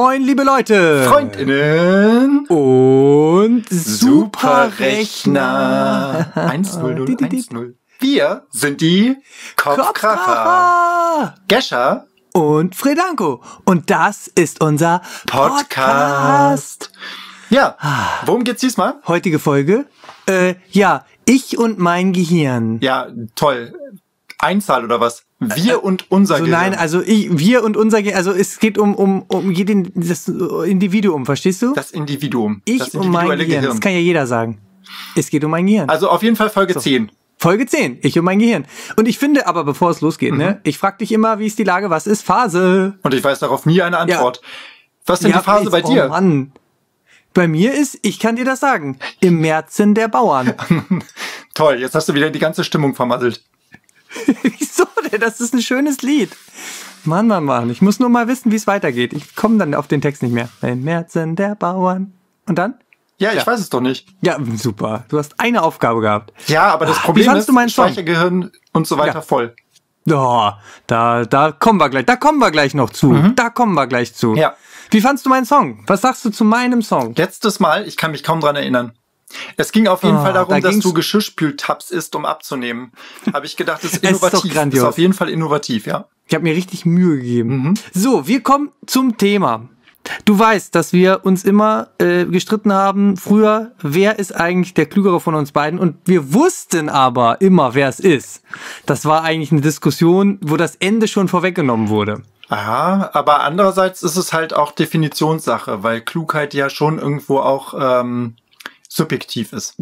Moin, liebe Leute! Freundinnen! Und Superrechner! 10010. Wir sind die Kopfkracher! Gescher und Fredanko. Und das ist unser Podcast. Ja, worum geht's diesmal? Heutige Folge? Ich und mein Gehirn. Ja, toll. Einzahl oder was? Wir und unser Gehirn. Nein, also wir und unser Gehirn. Also es geht um das Individuum, verstehst du? Das Individuum. Ich und mein Gehirn. Das kann ja jeder sagen. Es geht um mein Gehirn. Also auf jeden Fall Folge 10. Folge 10, ich und mein Gehirn. Und ich finde, aber bevor es losgeht, ne, ich frage dich immer, wie ist die Lage, was ist Phase? Und ich weiß darauf nie eine Antwort. Ja. Was ist denn die Phase bei dir? Oh Mann. Bei mir ist, ich kann dir das sagen, im Märzen der Bauern. Toll, jetzt hast du wieder die ganze Stimmung vermasselt. Wieso denn? Das ist ein schönes Lied. Mann. Ich muss nur mal wissen, wie es weitergeht. Ich komme dann auf den Text nicht mehr. Im Märzen der Bauern. Und dann? Ja, ich weiß es doch nicht. Ja, super. Du hast eine Aufgabe gehabt. Ja, aber das Problem ist, Speichergehirn und so weiter voll. Oh, da kommen wir gleich. Da kommen wir gleich noch zu. Da kommen wir gleich zu. Ja. Wie fandst du meinen Song? Was sagst du zu meinem Song? Letztes Mal, ich kann mich kaum dran erinnern. Es ging auf jeden Fall darum, dass du Geschirrspültabs isst, um abzunehmen. Habe ich gedacht, das ist innovativ. Ist doch grandios. Ist auf jeden Fall innovativ, ja. Ich habe mir richtig Mühe gegeben. So, wir kommen zum Thema. Du weißt, dass wir uns immer gestritten haben, früher, wer ist eigentlich der Klügere von uns beiden? Und wir wussten aber immer, wer es ist. Das war eigentlich eine Diskussion, wo das Ende schon vorweggenommen wurde. Aha, aber andererseits ist es halt auch Definitionssache, weil Klugheit ja schon irgendwo auch subjektiv ist.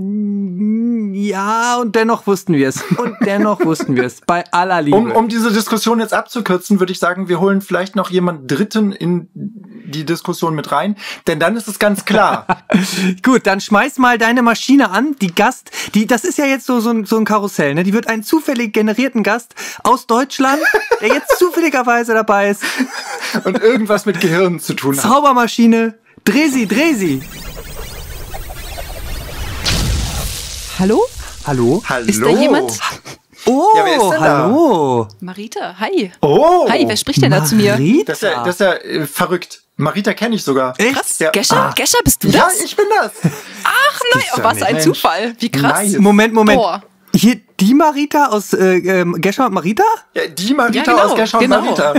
Ja, und dennoch wussten wir es. Bei aller Liebe. Um diese Diskussion jetzt abzukürzen, würde ich sagen, wir holen vielleicht noch jemand Dritten in die Diskussion mit rein, denn dann ist es ganz klar. Gut, dann schmeiß mal deine Maschine an. Das ist ja jetzt so ein Karussell, ne? Die wird einen zufällig generierten Gast aus Deutschland, der jetzt zufälligerweise dabei ist. Und irgendwas mit Gehirn zu tun hat. Zaubermaschine, dreh sie. Hallo? Ist da jemand? Oh, ja, wer ist denn hallo. Da? Marita, hi. Oh. Hi, wer spricht denn da zu mir? Das ist ja verrückt. Marita kenne ich sogar. Echt? Krass. Ja. Gescher, bist du das? Ja, ich bin das. Ach nein, was ein Zufall. Wie krass. Nice. Moment. Boah. Hier, die Marita aus Gescher und Marita? Ja, die Marita Ja, genau, aus Gescher und Marita.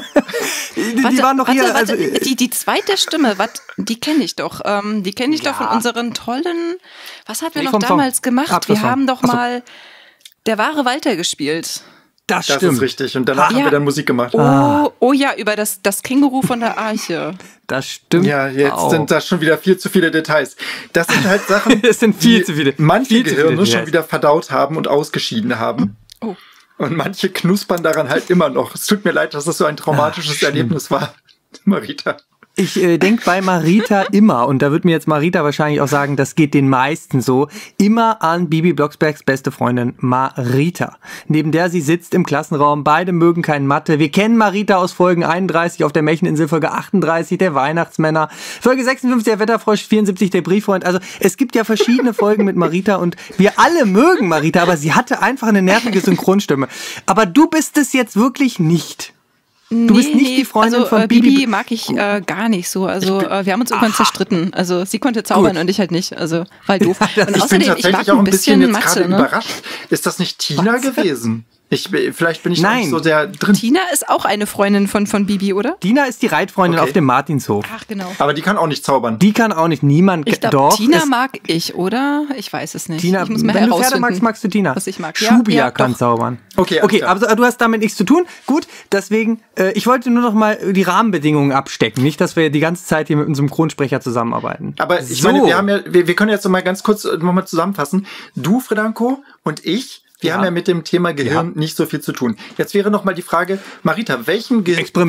Die waren doch hier. Warte, die zweite Stimme, die kenne ich doch. Die kenne ich doch von unseren tollen. Was haben wir noch damals gemacht? Wir haben doch mal Der wahre Walter gespielt. Das Das stimmt. ist richtig. Und danach haben wir dann Musik gemacht. Oh ja, über das Känguru von der Arche. Das stimmt. Ja, jetzt sind da schon wieder viel zu viele Details. Das sind halt Sachen, Es sind viel zu viele. manche Viel zu viele Gehirne schon Details. wieder verdaut haben und ausgeschieden haben. Oh. Und manche knuspern daran halt immer noch. Es tut mir leid, dass das so ein traumatisches Erlebnis war, Marita. Ich denke bei Marita immer, und da wird mir jetzt Marita wahrscheinlich auch sagen, das geht den meisten so, immer an Bibi Blocksbergs beste Freundin Marita. Neben der sie sitzt im Klassenraum, beide mögen kein Mathe. Wir kennen Marita aus Folgen 31 auf der Märcheninsel, Folge 38 der Weihnachtsmänner, Folge 56 der Wetterfrosch, 74 der Brieffreund. Also es gibt ja verschiedene Folgen mit Marita und wir alle mögen Marita, aber sie hatte einfach eine nervige Synchronstimme. Aber du bist es jetzt wirklich nicht. Du bist nicht die Freundin von Bibi mag ich gar nicht so. Also wir haben uns irgendwann zerstritten. Also sie konnte zaubern und ich halt nicht. Also war doof. Und Ich bin außerdem, tatsächlich auch ein bisschen jetzt Mathe, gerade überrascht. Ist das nicht Tina gewesen? Vielleicht bin ich noch nicht so sehr drin. Tina ist auch eine Freundin von Bibi, oder? Dina ist die Reitfreundin auf dem Martinshof. Ach, genau. Aber die kann auch nicht zaubern. Die kann auch nicht, niemand. Ich glaube, Tina mag ich, oder? Ich weiß es nicht. Tina, ich muss mal wenn du Pferde herausfinden, magst, magst du Tina. was ich mag. Schubia kann doch. zaubern. Okay, aber du hast damit nichts zu tun. Gut, deswegen, ich wollte nur noch mal die Rahmenbedingungen abstecken. Nicht, dass wir die ganze Zeit hier mit unserem Synchronsprecher zusammenarbeiten. Aber ich meine, wir können jetzt noch mal ganz kurz nochmal zusammenfassen. Du, Fredanko, und ich, wir haben ja mit dem Thema Gehirn nicht so viel zu tun. Jetzt wäre noch mal die Frage, Marita, welchen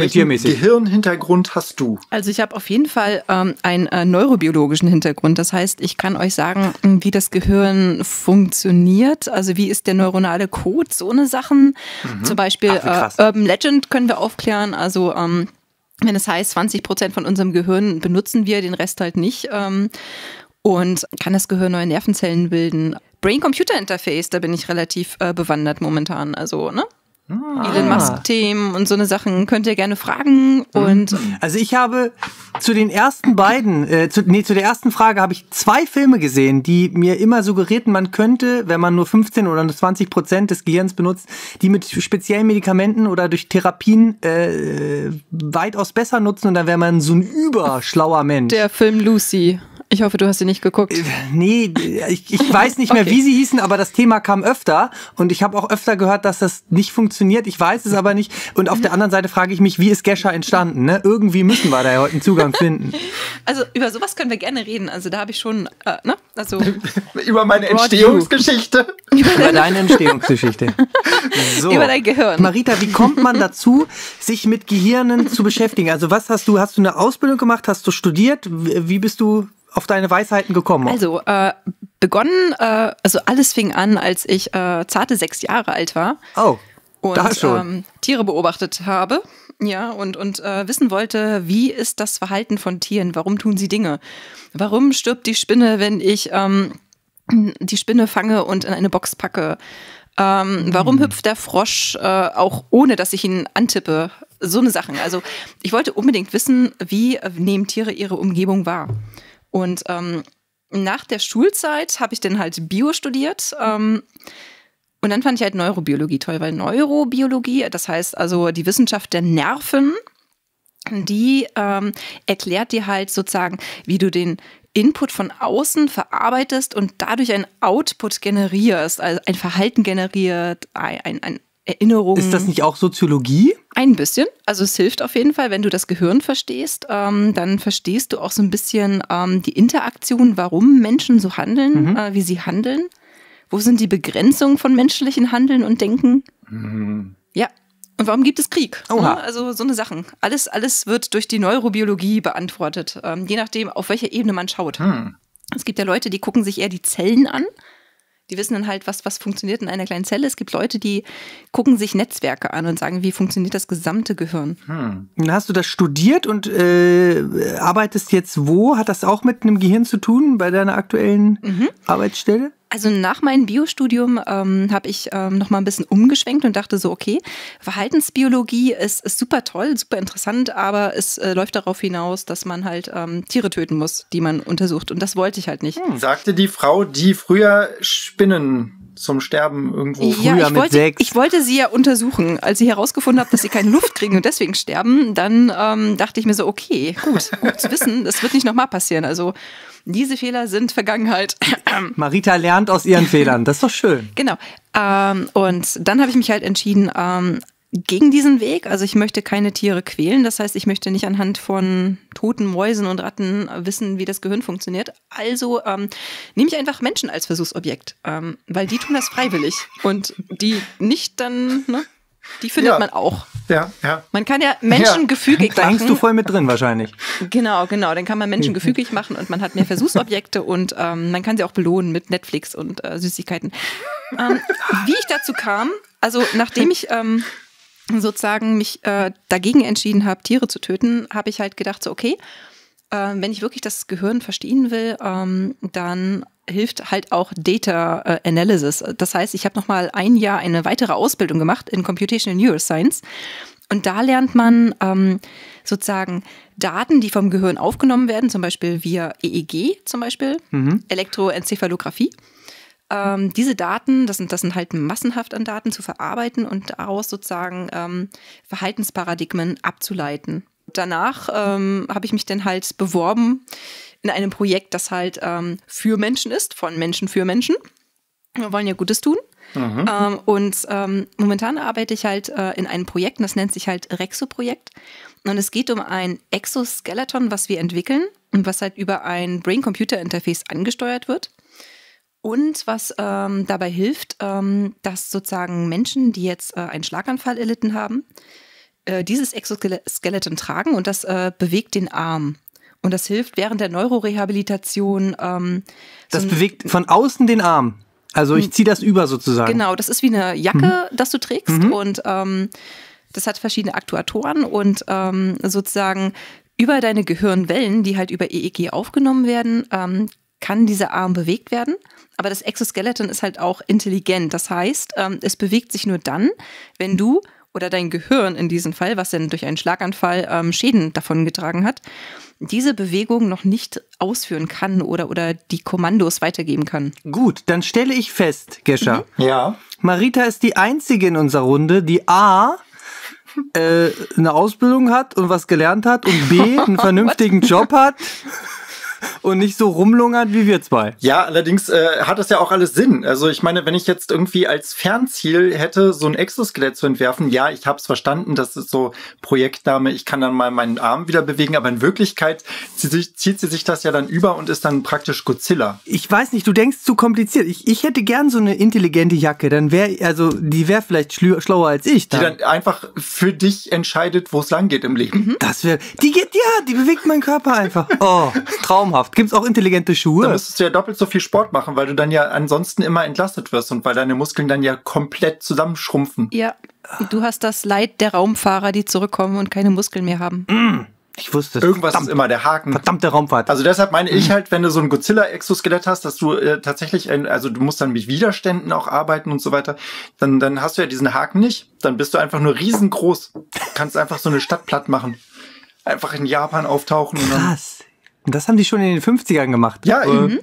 Gehirnhintergrund hast du? Also ich habe auf jeden Fall einen neurobiologischen Hintergrund. Das heißt, ich kann euch sagen, wie das Gehirn funktioniert. Also wie ist der neuronale Code, so eine Sachen. Zum Beispiel Urban Legend können wir aufklären. Also wenn es heißt, 20% von unserem Gehirn benutzen wir, den Rest halt nicht. Und kann das Gehirn neue Nervenzellen bilden. Brain-Computer-Interface, da bin ich relativ bewandert momentan. Also, ne? Elon Musk-Themen und so eine Sachen könnt ihr gerne fragen. Und also ich habe zu den ersten zu der ersten Frage habe ich 2 Filme gesehen, die mir immer suggerierten, man könnte, wenn man nur 15 oder nur 20% des Gehirns benutzt, die mit speziellen Medikamenten oder durch Therapien weitaus besser nutzen und dann wäre man so ein überschlauer Mensch. Der Film Lucy. Ich hoffe, du hast sie nicht geguckt. Nee, ich weiß nicht mehr, wie sie hießen, aber das Thema kam öfter und ich habe auch öfter gehört, dass das nicht funktioniert. Ich weiß es aber nicht. Und auf der anderen Seite frage ich mich, wie ist Gescher entstanden? Ne? Irgendwie müssen wir da ja heute einen Zugang finden. Also über sowas können wir gerne reden. Also da habe ich schon, Also über meine Entstehungsgeschichte. Über deine Entstehungsgeschichte. So. Über dein Gehirn. Marita, wie kommt man dazu, sich mit Gehirnen zu beschäftigen? Also was hast du eine Ausbildung gemacht? Hast du studiert? Wie bist du auf deine Weisheiten gekommen? Also begonnen, alles fing an, als ich zarte 6 Jahre alt war. Oh, und da schon. Tiere beobachtet habe. Ja, und wissen wollte, wie ist das Verhalten von Tieren? Warum tun sie Dinge? Warum stirbt die Spinne, wenn ich die Spinne fange und in eine Box packe? Warum hüpft der Frosch auch ohne, dass ich ihn antippe? So eine Sachen. Also ich wollte unbedingt wissen, wie nehmen Tiere ihre Umgebung wahr? Und nach der Schulzeit habe ich dann halt Bio studiert. Und dann fand ich halt Neurobiologie toll, weil Neurobiologie, das heißt also die Wissenschaft der Nerven, die erklärt dir halt sozusagen, wie du den Input von außen verarbeitest und dadurch ein Output generierst, also ein Verhalten generiert, ein Erinnerung. Ist das nicht auch Soziologie? Ein bisschen. Also es hilft auf jeden Fall, wenn du das Gehirn verstehst, dann verstehst du auch so ein bisschen die Interaktion, warum Menschen so handeln, wie sie handeln. Wo sind die Begrenzungen von menschlichen Handeln und Denken? Ja. Und warum gibt es Krieg? Oha. Also so eine Sachen. Alles wird durch die Neurobiologie beantwortet, je nachdem, auf welcher Ebene man schaut. Es gibt ja Leute, die gucken sich eher die Zellen an. Die wissen dann halt, was funktioniert in einer kleinen Zelle. Es gibt Leute, die gucken sich Netzwerke an und sagen, wie funktioniert das gesamte Gehirn. Dann hast du das studiert und arbeitest jetzt wo? Hat das auch mit einem Gehirn zu tun bei deiner aktuellen Arbeitsstelle? Also nach meinem Biostudium habe ich noch mal ein bisschen umgeschwenkt und dachte so, okay, Verhaltensbiologie ist super toll, super interessant, aber es läuft darauf hinaus, dass man halt Tiere töten muss, die man untersucht. Und das wollte ich halt nicht. Sagte die Frau, die früher Spinnen zum Sterben irgendwo früher mit 6. Ich wollte sie ja untersuchen. Als ich herausgefunden habe, dass sie keine Luft kriegen und deswegen sterben, dann dachte ich mir so, okay, gut zu wissen, das wird nicht nochmal passieren. Also diese Fehler sind Vergangenheit. Marita lernt aus ihren Fehlern, das ist doch schön. Genau. Und dann habe ich mich halt entschieden, gegen diesen Weg. Also ich möchte keine Tiere quälen. Das heißt, ich möchte nicht anhand von toten Mäusen und Ratten wissen, wie das Gehirn funktioniert. Also nehme ich einfach Menschen als Versuchsobjekt, weil die tun das freiwillig. Und die nicht dann, ne? Die findet man auch. Ja. Man kann ja Menschen gefügig machen. Da hängst du voll mit drin wahrscheinlich. Genau. Dann kann man Menschen gefügig machen und man hat mehr Versuchsobjekte und man kann sie auch belohnen mit Netflix und Süßigkeiten. Wie ich dazu kam, also nachdem ich sozusagen mich dagegen entschieden habe, Tiere zu töten, habe ich halt gedacht, so okay, wenn ich wirklich das Gehirn verstehen will, dann hilft halt auch Data Analysis. Das heißt, ich habe noch mal ein Jahr eine weitere Ausbildung gemacht in Computational Neuroscience und da lernt man sozusagen Daten, die vom Gehirn aufgenommen werden, zum Beispiel via EEG zum Beispiel, Elektroenzephalographie. Diese Daten, das sind halt massenhaft an Daten zu verarbeiten und daraus sozusagen Verhaltensparadigmen abzuleiten. Danach habe ich mich dann halt beworben in einem Projekt, das halt für Menschen ist, von Menschen für Menschen. Wir wollen ja Gutes tun. Und momentan arbeite ich halt in einem Projekt, das nennt sich halt Rexo-Projekt. Und es geht um ein Exoskeleton, was wir entwickeln und was halt über ein Brain-Computer-Interface angesteuert wird. Und was dabei hilft, dass sozusagen Menschen, die jetzt einen Schlaganfall erlitten haben, dieses Exoskeleton tragen und das bewegt den Arm. Und das hilft während der Neurorehabilitation. Das bewegt von außen den Arm. Also ich ziehe das über sozusagen. Genau, das ist wie eine Jacke, das du trägst. Und das hat verschiedene Aktuatoren und sozusagen über deine Gehirnwellen, die halt über EEG aufgenommen werden, kann dieser Arm bewegt werden. Aber das Exoskeleton ist halt auch intelligent. Das heißt, es bewegt sich nur dann, wenn du oder dein Gehirn in diesem Fall, was denn durch einen Schlaganfall Schäden davongetragen hat, diese Bewegung noch nicht ausführen kann oder die Kommandos weitergeben kann. Gut, dann stelle ich fest, Gescha. Ja. Marita ist die einzige in unserer Runde, die A, eine Ausbildung hat und was gelernt hat und B, einen vernünftigen Job hat. Und nicht so rumlungert wie wir zwei. Ja, allerdings hat das ja auch alles Sinn. Also ich meine, wenn ich jetzt irgendwie als Fernziel hätte, so ein Exoskelett zu entwerfen, ja, ich habe es verstanden, das ist so Projektname, ich kann dann mal meinen Arm wieder bewegen, aber in Wirklichkeit zieht sie sich das ja dann über und ist dann praktisch Godzilla. Ich weiß nicht, du denkst zu kompliziert. Ich hätte gern so eine intelligente Jacke, dann die wäre vielleicht schlauer als ich. Die dann einfach für dich entscheidet, wo es lang geht im Leben. Das wäre, die bewegt meinen Körper einfach. Oh, traumhaft. Gibt's auch intelligente Schuhe? Dann müsstest du ja doppelt so viel Sport machen, weil du dann ja ansonsten immer entlastet wirst und weil deine Muskeln dann ja komplett zusammenschrumpfen. Ja, du hast das Leid der Raumfahrer, die zurückkommen und keine Muskeln mehr haben. Ich wusste es. Irgendwas ist immer der Haken. Verdammte Raumfahrt. Also deshalb meine ich halt, wenn du so ein Godzilla-Exoskelett hast, dass du tatsächlich, also du musst dann mit Widerständen auch arbeiten und so weiter, dann hast du ja diesen Haken nicht. Dann bist du einfach nur riesengroß. Du kannst einfach so eine Stadt platt machen. Einfach in Japan auftauchen. Und dann krass. Und das haben die schon in den 50ern gemacht. Ja,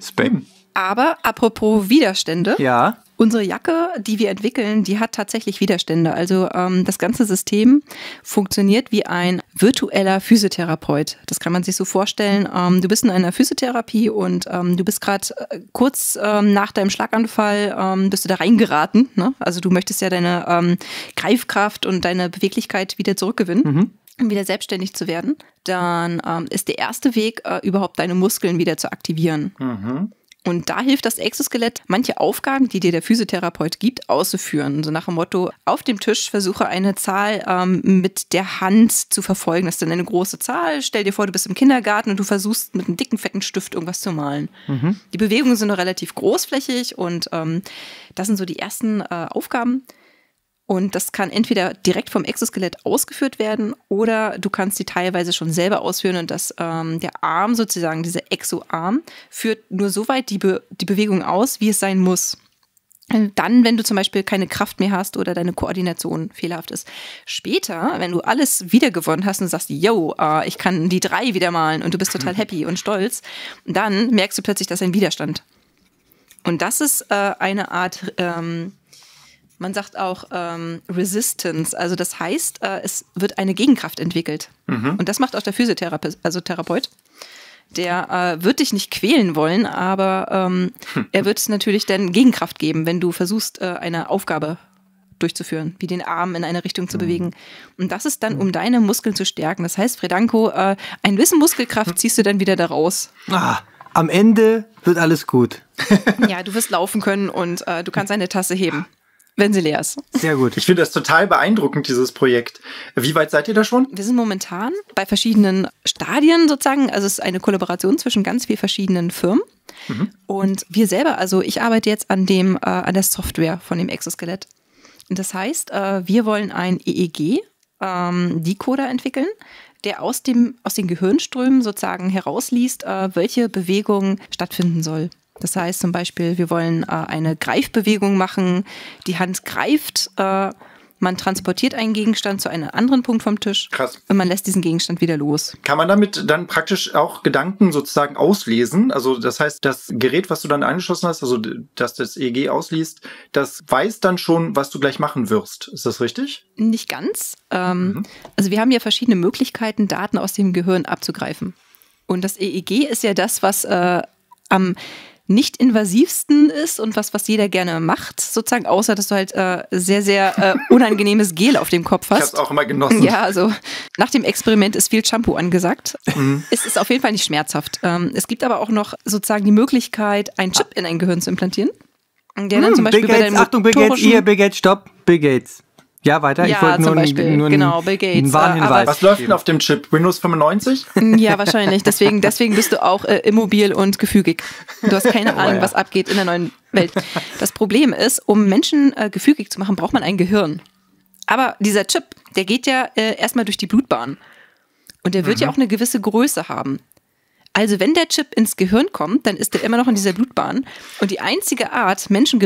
Aber apropos Widerstände. Ja. Unsere Jacke, die wir entwickeln, die hat tatsächlich Widerstände. Also das ganze System funktioniert wie ein virtueller Physiotherapeut. Das kann man sich so vorstellen. Du bist in einer Physiotherapie und du bist gerade kurz nach deinem Schlaganfall bist du da reingeraten. Ne? Also du möchtest ja deine Greifkraft und deine Beweglichkeit wieder zurückgewinnen. Um wieder selbstständig zu werden, dann ist der erste Weg, überhaupt deine Muskeln wieder zu aktivieren. Und da hilft das Exoskelett, manche Aufgaben, die dir der Physiotherapeut gibt, auszuführen. So nach dem Motto, auf dem Tisch versuche eine Zahl mit der Hand zu verfolgen. Das ist dann eine große Zahl. Stell dir vor, du bist im Kindergarten und du versuchst mit einem dicken, fetten Stift irgendwas zu malen. Die Bewegungen sind noch relativ großflächig und das sind so die ersten Aufgaben. Und das kann entweder direkt vom Exoskelett ausgeführt werden oder du kannst die teilweise schon selber ausführen und der Arm sozusagen, dieser Exo-Arm, führt nur so weit die Bewegung aus, wie es sein muss. Dann, wenn du zum Beispiel keine Kraft mehr hast oder deine Koordination fehlerhaft ist. Später, wenn du alles wiedergewonnen hast und sagst, yo, ich kann die 3 wieder malen und du bist total happy und stolz, dann merkst du plötzlich, dass ein Widerstand. Und das ist eine Art man sagt auch Resistance, also das heißt, es wird eine Gegenkraft entwickelt. Und das macht auch der Therapeut. Der wird dich nicht quälen wollen, aber er wird natürlich dann Gegenkraft geben, wenn du versuchst, eine Aufgabe durchzuführen, wie den Arm in eine Richtung zu bewegen. Und das ist dann, um deine Muskeln zu stärken. Das heißt, Fredanko, ein bisschen Muskelkraft ziehst du dann wieder da raus. Am Ende wird alles gut. Ja, du wirst laufen können und du kannst eine Tasse heben. Wenn sie leer ist. Sehr gut. Ich finde das total beeindruckend, dieses Projekt. Wie weit seid ihr da schon? Wir sind momentan bei verschiedenen Stadien sozusagen. Also es ist eine Kollaboration zwischen ganz vielen verschiedenen Firmen. Und wir selber, also ich arbeite jetzt an der Software von dem Exoskelett. Und das heißt, wir wollen einen EEG-Decoder entwickeln, der aus den Gehirnströmen sozusagen herausliest, welche Bewegung stattfinden soll. Das heißt zum Beispiel, wir wollen eine Greifbewegung machen, die Hand greift, man transportiert einen Gegenstand zu einem anderen Punkt vom Tisch. Krass. Und man lässt diesen Gegenstand wieder los. Kann man damit dann praktisch auch Gedanken sozusagen auslesen? Also das heißt, das Gerät, was du dann angeschlossen hast, also dass das EEG ausliest, das weiß dann schon, was du gleich machen wirst. Ist das richtig? Nicht ganz. Also wir haben ja verschiedene Möglichkeiten, Daten aus dem Gehirn abzugreifen. Und das EEG ist ja das, was am nicht invasivsten ist und was jeder gerne macht, sozusagen, außer dass du halt sehr, sehr unangenehmes Gel auf dem Kopf hast. Ich hab's auch immer genossen. Ja, also nach dem Experiment ist viel Shampoo angesagt. Es ist auf jeden Fall nicht schmerzhaft. Es gibt aber auch noch sozusagen die Möglichkeit, einen Chip in ein Gehirn zu implantieren. Der dann zum Beispiel Bill Gates, Achtung, Bill Gates, Bill Gates, stopp, Bill Gates. Ja, weiter. Ja, ich wollte nur genau, Bill Gates. einen Warnhinweis. Was läuft denn auf dem Chip? Windows 95? Ja, wahrscheinlich. Deswegen bist du auch immobil und gefügig. Du hast keine Ahnung, was abgeht in der neuen Welt. Das Problem ist, um Menschen gefügig zu machen, braucht man ein Gehirn. Aber dieser Chip, der geht ja erstmal durch die Blutbahn. Und der wird ja auch eine gewisse Größe haben. Also wenn der Chip ins Gehirn kommt, dann ist der immer noch in dieser Blutbahn. Und die einzige Art, Menschen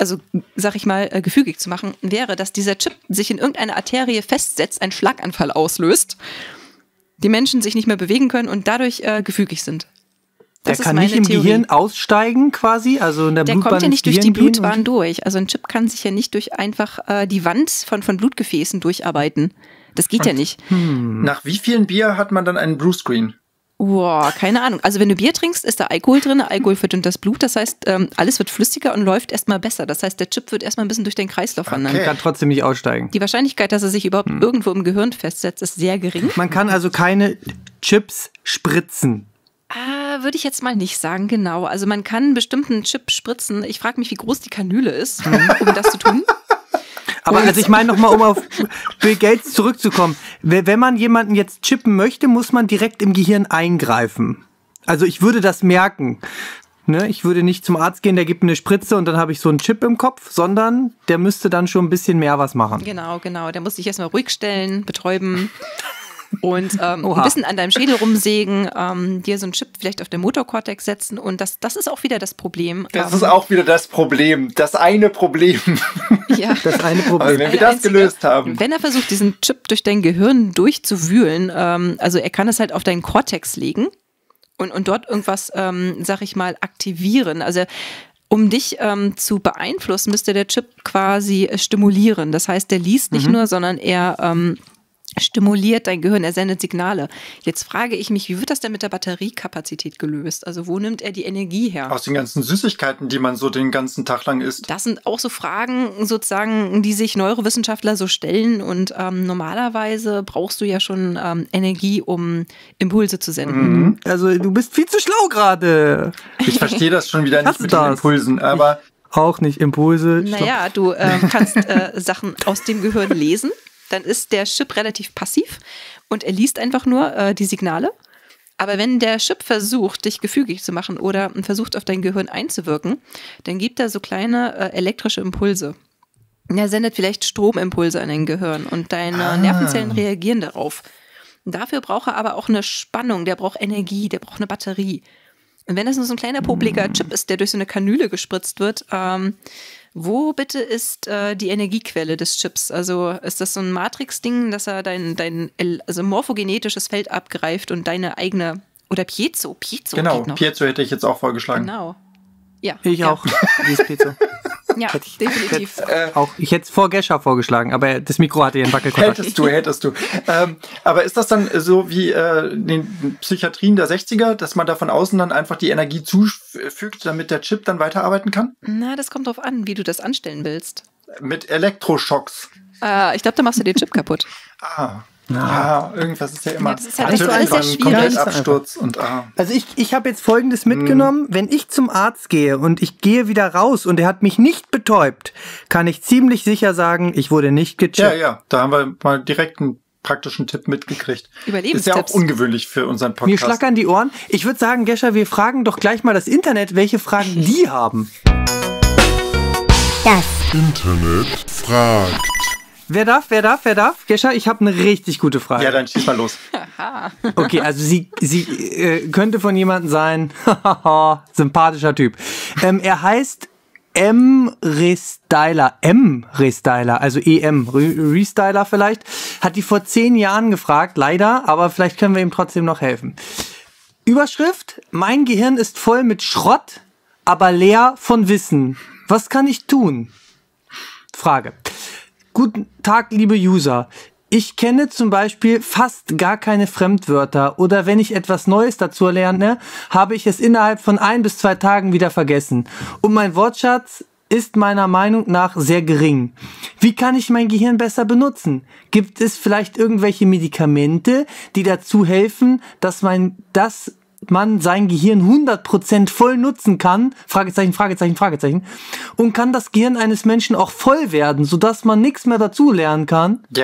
gefügig zu machen, wäre, dass dieser Chip sich in irgendeine Arterie festsetzt, einen Schlaganfall auslöst, die Menschen sich nicht mehr bewegen können und dadurch gefügig sind. Der kann nicht im Gehirn aussteigen quasi, also in der Blutbahn. Der kommt ja nicht durch die Blutbahn durch. Also ein Chip kann sich ja nicht durch einfach die Wand von Blutgefäßen durcharbeiten. Das geht ja nicht. Nach wie vielen Bier hat man dann einen Bluescreen? Boah, keine Ahnung. Also wenn du Bier trinkst, ist da Alkohol drin. Alkohol verdünnt das Blut. Das heißt, alles wird flüssiger und läuft erstmal besser. Das heißt, der Chip wird erstmal ein bisschen durch den Kreislauf wandern. Man kann trotzdem nicht aussteigen. Die Wahrscheinlichkeit, dass er sich überhaupt irgendwo im Gehirn festsetzt, ist sehr gering. Man kann also keine Chips spritzen. Würde ich jetzt mal nicht sagen, genau. Also man kann einen bestimmten Chip spritzen. Ich frage mich, wie groß die Kanüle ist, um das zu tun. Aber also ich meine nochmal, um auf Bill Gates zurückzukommen. Wenn man jemanden jetzt chippen möchte, muss man direkt im Gehirn eingreifen. Also ich würde das merken. Ne? Ich würde nicht zum Arzt gehen, der gibt mir eine Spritze und dann habe ich so einen Chip im Kopf, sondern der müsste dann schon ein bisschen mehr was machen. Genau. Der muss sich erstmal ruhig stellen, betäuben. Und ein bisschen an deinem Schädel rumsägen, dir so einen Chip vielleicht auf den Motorkortex setzen und das ist auch wieder das Problem. Das ist auch wieder das Problem, das eine Problem. Ja. Das eine Problem. Also wenn wir das gelöst haben. Wenn er versucht, diesen Chip durch dein Gehirn durchzuwühlen, also er kann es halt auf deinen Kortex legen und dort irgendwas, aktivieren. Also um dich zu beeinflussen, müsste der Chip quasi stimulieren. Das heißt, der liest nicht nur, sondern er stimuliert dein Gehirn, er sendet Signale. Jetzt frage ich mich, wie wird das denn mit der Batteriekapazität gelöst? Also wo nimmt er die Energie her? Aus den ganzen Süßigkeiten, die man so den ganzen Tag lang isst. Das sind auch so Fragen sozusagen, die sich Neurowissenschaftler so stellen und normalerweise brauchst du ja schon Energie, um Impulse zu senden. Also du bist viel zu schlau gerade. Ich verstehe das schon wieder nicht mit den Impulsen, aber... Auch nicht Impulse. Naja, du kannst Sachen aus dem Gehirn lesen. Dann ist der Chip relativ passiv und er liest einfach nur die Signale. Aber wenn der Chip versucht, dich gefügig zu machen oder versucht, auf dein Gehirn einzuwirken, dann gibt er so kleine elektrische Impulse. Er sendet vielleicht Stromimpulse an dein Gehirn und deine Nervenzellen reagieren darauf. Und dafür braucht er aber auch eine Spannung, der braucht Energie, der braucht eine Batterie. Und wenn das nur so ein kleiner popliger Chip ist, der durch so eine Kanüle gespritzt wird, wo bitte ist die Energiequelle des Chips? Also ist das so ein Matrix-Ding, dass er dein morphogenetisches Feld abgreift und deine eigene, oder Piezo genau, Piezo hätte ich jetzt auch vorgeschlagen. Genau. Ja. Ich auch. Wie ist Piezo? Ja, definitiv. Ich hätte es vor Gescher vorgeschlagen, aber das Mikro hatte ihren Wackelkontakt. Hättest du. Aber ist das dann so wie in den Psychiatrien der 60er, dass man da von außen dann einfach die Energie zufügt, damit der Chip dann weiterarbeiten kann? Na, das kommt drauf an, wie du das anstellen willst. Mit Elektroschocks. Ich glaube, da machst du den Chip kaputt. Irgendwas ist ja immer. Ja, das ist halt alles sehr schwierig. Absturz und Also ich habe jetzt Folgendes mitgenommen. Wenn ich zum Arzt gehe und ich gehe wieder raus und er hat mich nicht betäubt, kann ich ziemlich sicher sagen, ich wurde nicht gechippt. Ja, da haben wir mal direkt einen praktischen Tipp mitgekriegt. Überlebenstipps. Ist ja auch ungewöhnlich für unseren Podcast. Mir schlackern die Ohren. Ich würde sagen, Gescher, wir fragen doch gleich mal das Internet, welche Fragen die haben. Das Internet fragt. Wer darf? Gescher, ich habe eine richtig gute Frage. Ja, dann schieß mal los. Okay, also sie könnte von jemandem sein, sympathischer Typ. Er heißt Restyler, also Restyler vielleicht, hat die vor 10 Jahren gefragt, leider, aber vielleicht können wir ihm trotzdem noch helfen. Überschrift: Mein Gehirn ist voll mit Schrott, aber leer von Wissen. Was kann ich tun? Frage: Guten Tag, liebe User. Ich kenne zum Beispiel fast gar keine Fremdwörter oder wenn ich etwas Neues dazu lerne, habe ich es innerhalb von 1 bis 2 Tagen wieder vergessen. Und mein Wortschatz ist meiner Meinung nach sehr gering. Wie kann ich mein Gehirn besser benutzen? Gibt es vielleicht irgendwelche Medikamente, die dazu helfen, dass man sein Gehirn 100% voll nutzen kann? Fragezeichen. Und kann das Gehirn eines Menschen auch voll werden, sodass man nichts mehr dazu lernen kann? Ja,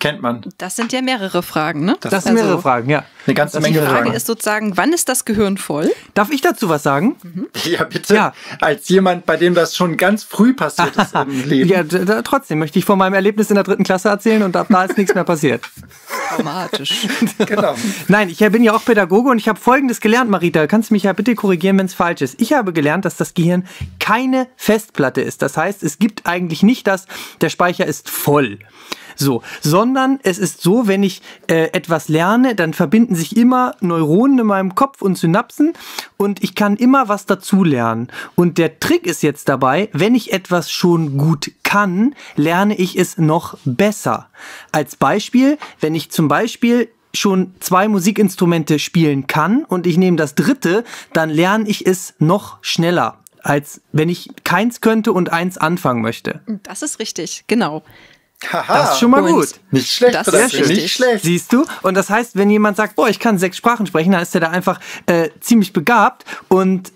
Kennt man. Das sind ja mehrere Fragen, ne? Das sind mehrere Fragen, ja. Eine ganze Menge Fragen. Die Frage ist sozusagen, wann ist das Gehirn voll? Darf ich dazu was sagen? Ja, bitte. Ja. Als jemand, bei dem das schon ganz früh passiert ist im Leben. Ja, trotzdem möchte ich von meinem Erlebnis in der 3. Klasse erzählen und ab da ist nichts mehr passiert. Traumatisch. Genau. Nein, ich bin ja auch Pädagoge und ich habe Folgendes gelernt, Marita. Kannst du mich ja bitte korrigieren, wenn es falsch ist. Ich habe gelernt, dass das Gehirn keine Festplatte ist. Das heißt, es gibt eigentlich nicht der Speicher ist voll. So, sondern es ist so, wenn ich etwas lerne, dann verbinden sich immer Neuronen in meinem Kopf und Synapsen und ich kann immer was dazu lernen. Und der Trick ist jetzt dabei, wenn ich etwas schon gut kann, lerne ich es noch besser. Als Beispiel, wenn ich zum Beispiel schon 2 Musikinstrumente spielen kann und ich nehme das 3., dann lerne ich es noch schneller, als wenn ich keins könnte und eins anfangen möchte. Das ist richtig, genau. Haha, das ist schon mal gut. Nicht schlecht, das ist nicht schlecht. Siehst du? Und das heißt, wenn jemand sagt, boah, ich kann 6 Sprachen sprechen, dann ist er da einfach ziemlich begabt und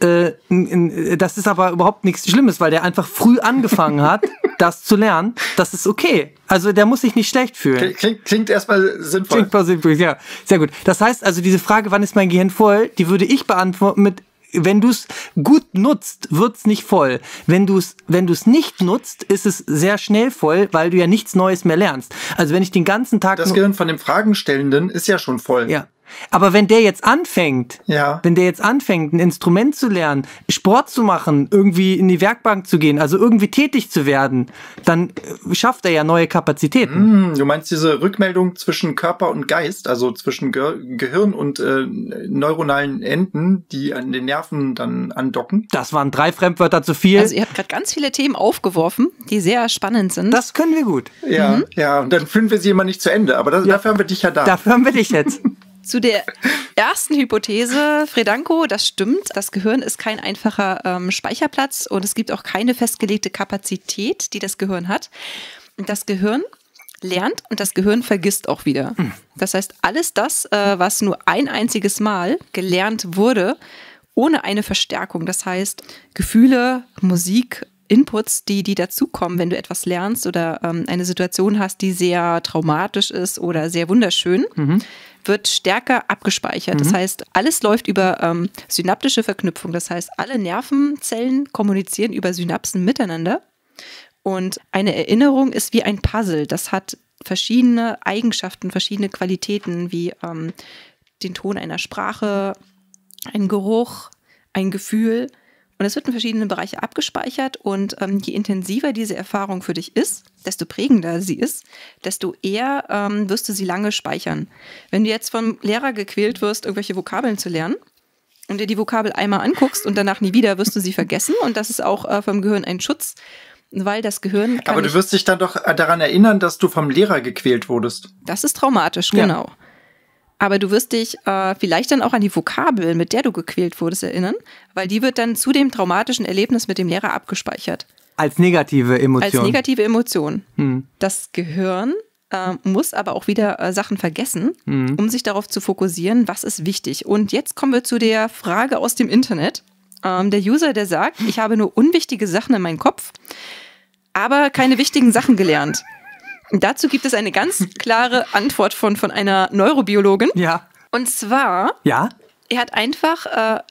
das ist aber überhaupt nichts Schlimmes, weil der einfach früh angefangen hat, das zu lernen. Das ist okay. Also der muss sich nicht schlecht fühlen. Klingt erstmal sinnvoll. Klingt plausibel, ja. Sehr gut. Das heißt also, diese Frage, wann ist mein Gehirn voll, die würde ich beantworten mit: Wenn du es gut nutzt, wird's nicht voll. Wenn du es nicht nutzt, ist es sehr schnell voll, weil du ja nichts Neues mehr lernst. Also wenn ich den ganzen Tag... Das Gehirn von dem Fragenstellenden ist ja schon voll. Ja. Aber wenn der jetzt anfängt, ein Instrument zu lernen, Sport zu machen, irgendwie in die Werkbank zu gehen, also irgendwie tätig zu werden, dann schafft er ja neue Kapazitäten. Du meinst diese Rückmeldung zwischen Körper und Geist, also zwischen Gehirn und neuronalen Enden, die an den Nerven dann andocken? Das waren 3 Fremdwörter zu viel. Also ihr habt gerade ganz viele Themen aufgeworfen, die sehr spannend sind. Das können wir gut. Ja, ja, und dann führen wir sie immer nicht zu Ende, aber dafür haben wir dich ja da. Dafür haben wir dich jetzt. Zu der ersten Hypothese, Fredanko, das stimmt. Das Gehirn ist kein einfacher Speicherplatz und es gibt auch keine festgelegte Kapazität, die das Gehirn hat. Das Gehirn lernt und das Gehirn vergisst auch wieder. Das heißt, alles das, was nur ein einziges Mal gelernt wurde, ohne eine Verstärkung, das heißt Gefühle, Musik, Inputs, die dazukommen, wenn du etwas lernst oder eine Situation hast, die sehr traumatisch ist oder sehr wunderschön, wird stärker abgespeichert. Das heißt, alles läuft über synaptische Verknüpfung. Das heißt, alle Nervenzellen kommunizieren über Synapsen miteinander. Und eine Erinnerung ist wie ein Puzzle. Das hat verschiedene Eigenschaften, verschiedene Qualitäten, wie den Ton einer Sprache, einen Geruch, ein Gefühl. Und es wird in verschiedenen Bereichen abgespeichert und je intensiver diese Erfahrung für dich ist, desto prägender sie ist, desto eher wirst du sie lange speichern. Wenn du jetzt vom Lehrer gequält wirst, irgendwelche Vokabeln zu lernen und dir die Vokabel einmal anguckst und danach nie wieder, wirst du sie vergessen und das ist auch vom Gehirn ein Schutz, weil das Gehirn kann... Aber du wirst dich dann doch daran erinnern, dass du vom Lehrer gequält wurdest. Das ist traumatisch, genau. Ja. Aber du wirst dich vielleicht dann auch an die Vokabel, mit der du gequält wurdest, erinnern, weil die wird dann zu dem traumatischen Erlebnis mit dem Lehrer abgespeichert. Als negative Emotion. Als negative Emotion. Das Gehirn muss aber auch wieder Sachen vergessen, um sich darauf zu fokussieren, was ist wichtig. Und jetzt kommen wir zu der Frage aus dem Internet. Der User, der sagt, ich habe nur unwichtige Sachen in meinem Kopf, aber keine wichtigen Sachen gelernt. Dazu gibt es eine ganz klare Antwort von einer Neurobiologin. Ja. Und zwar, ja? Er hat einfach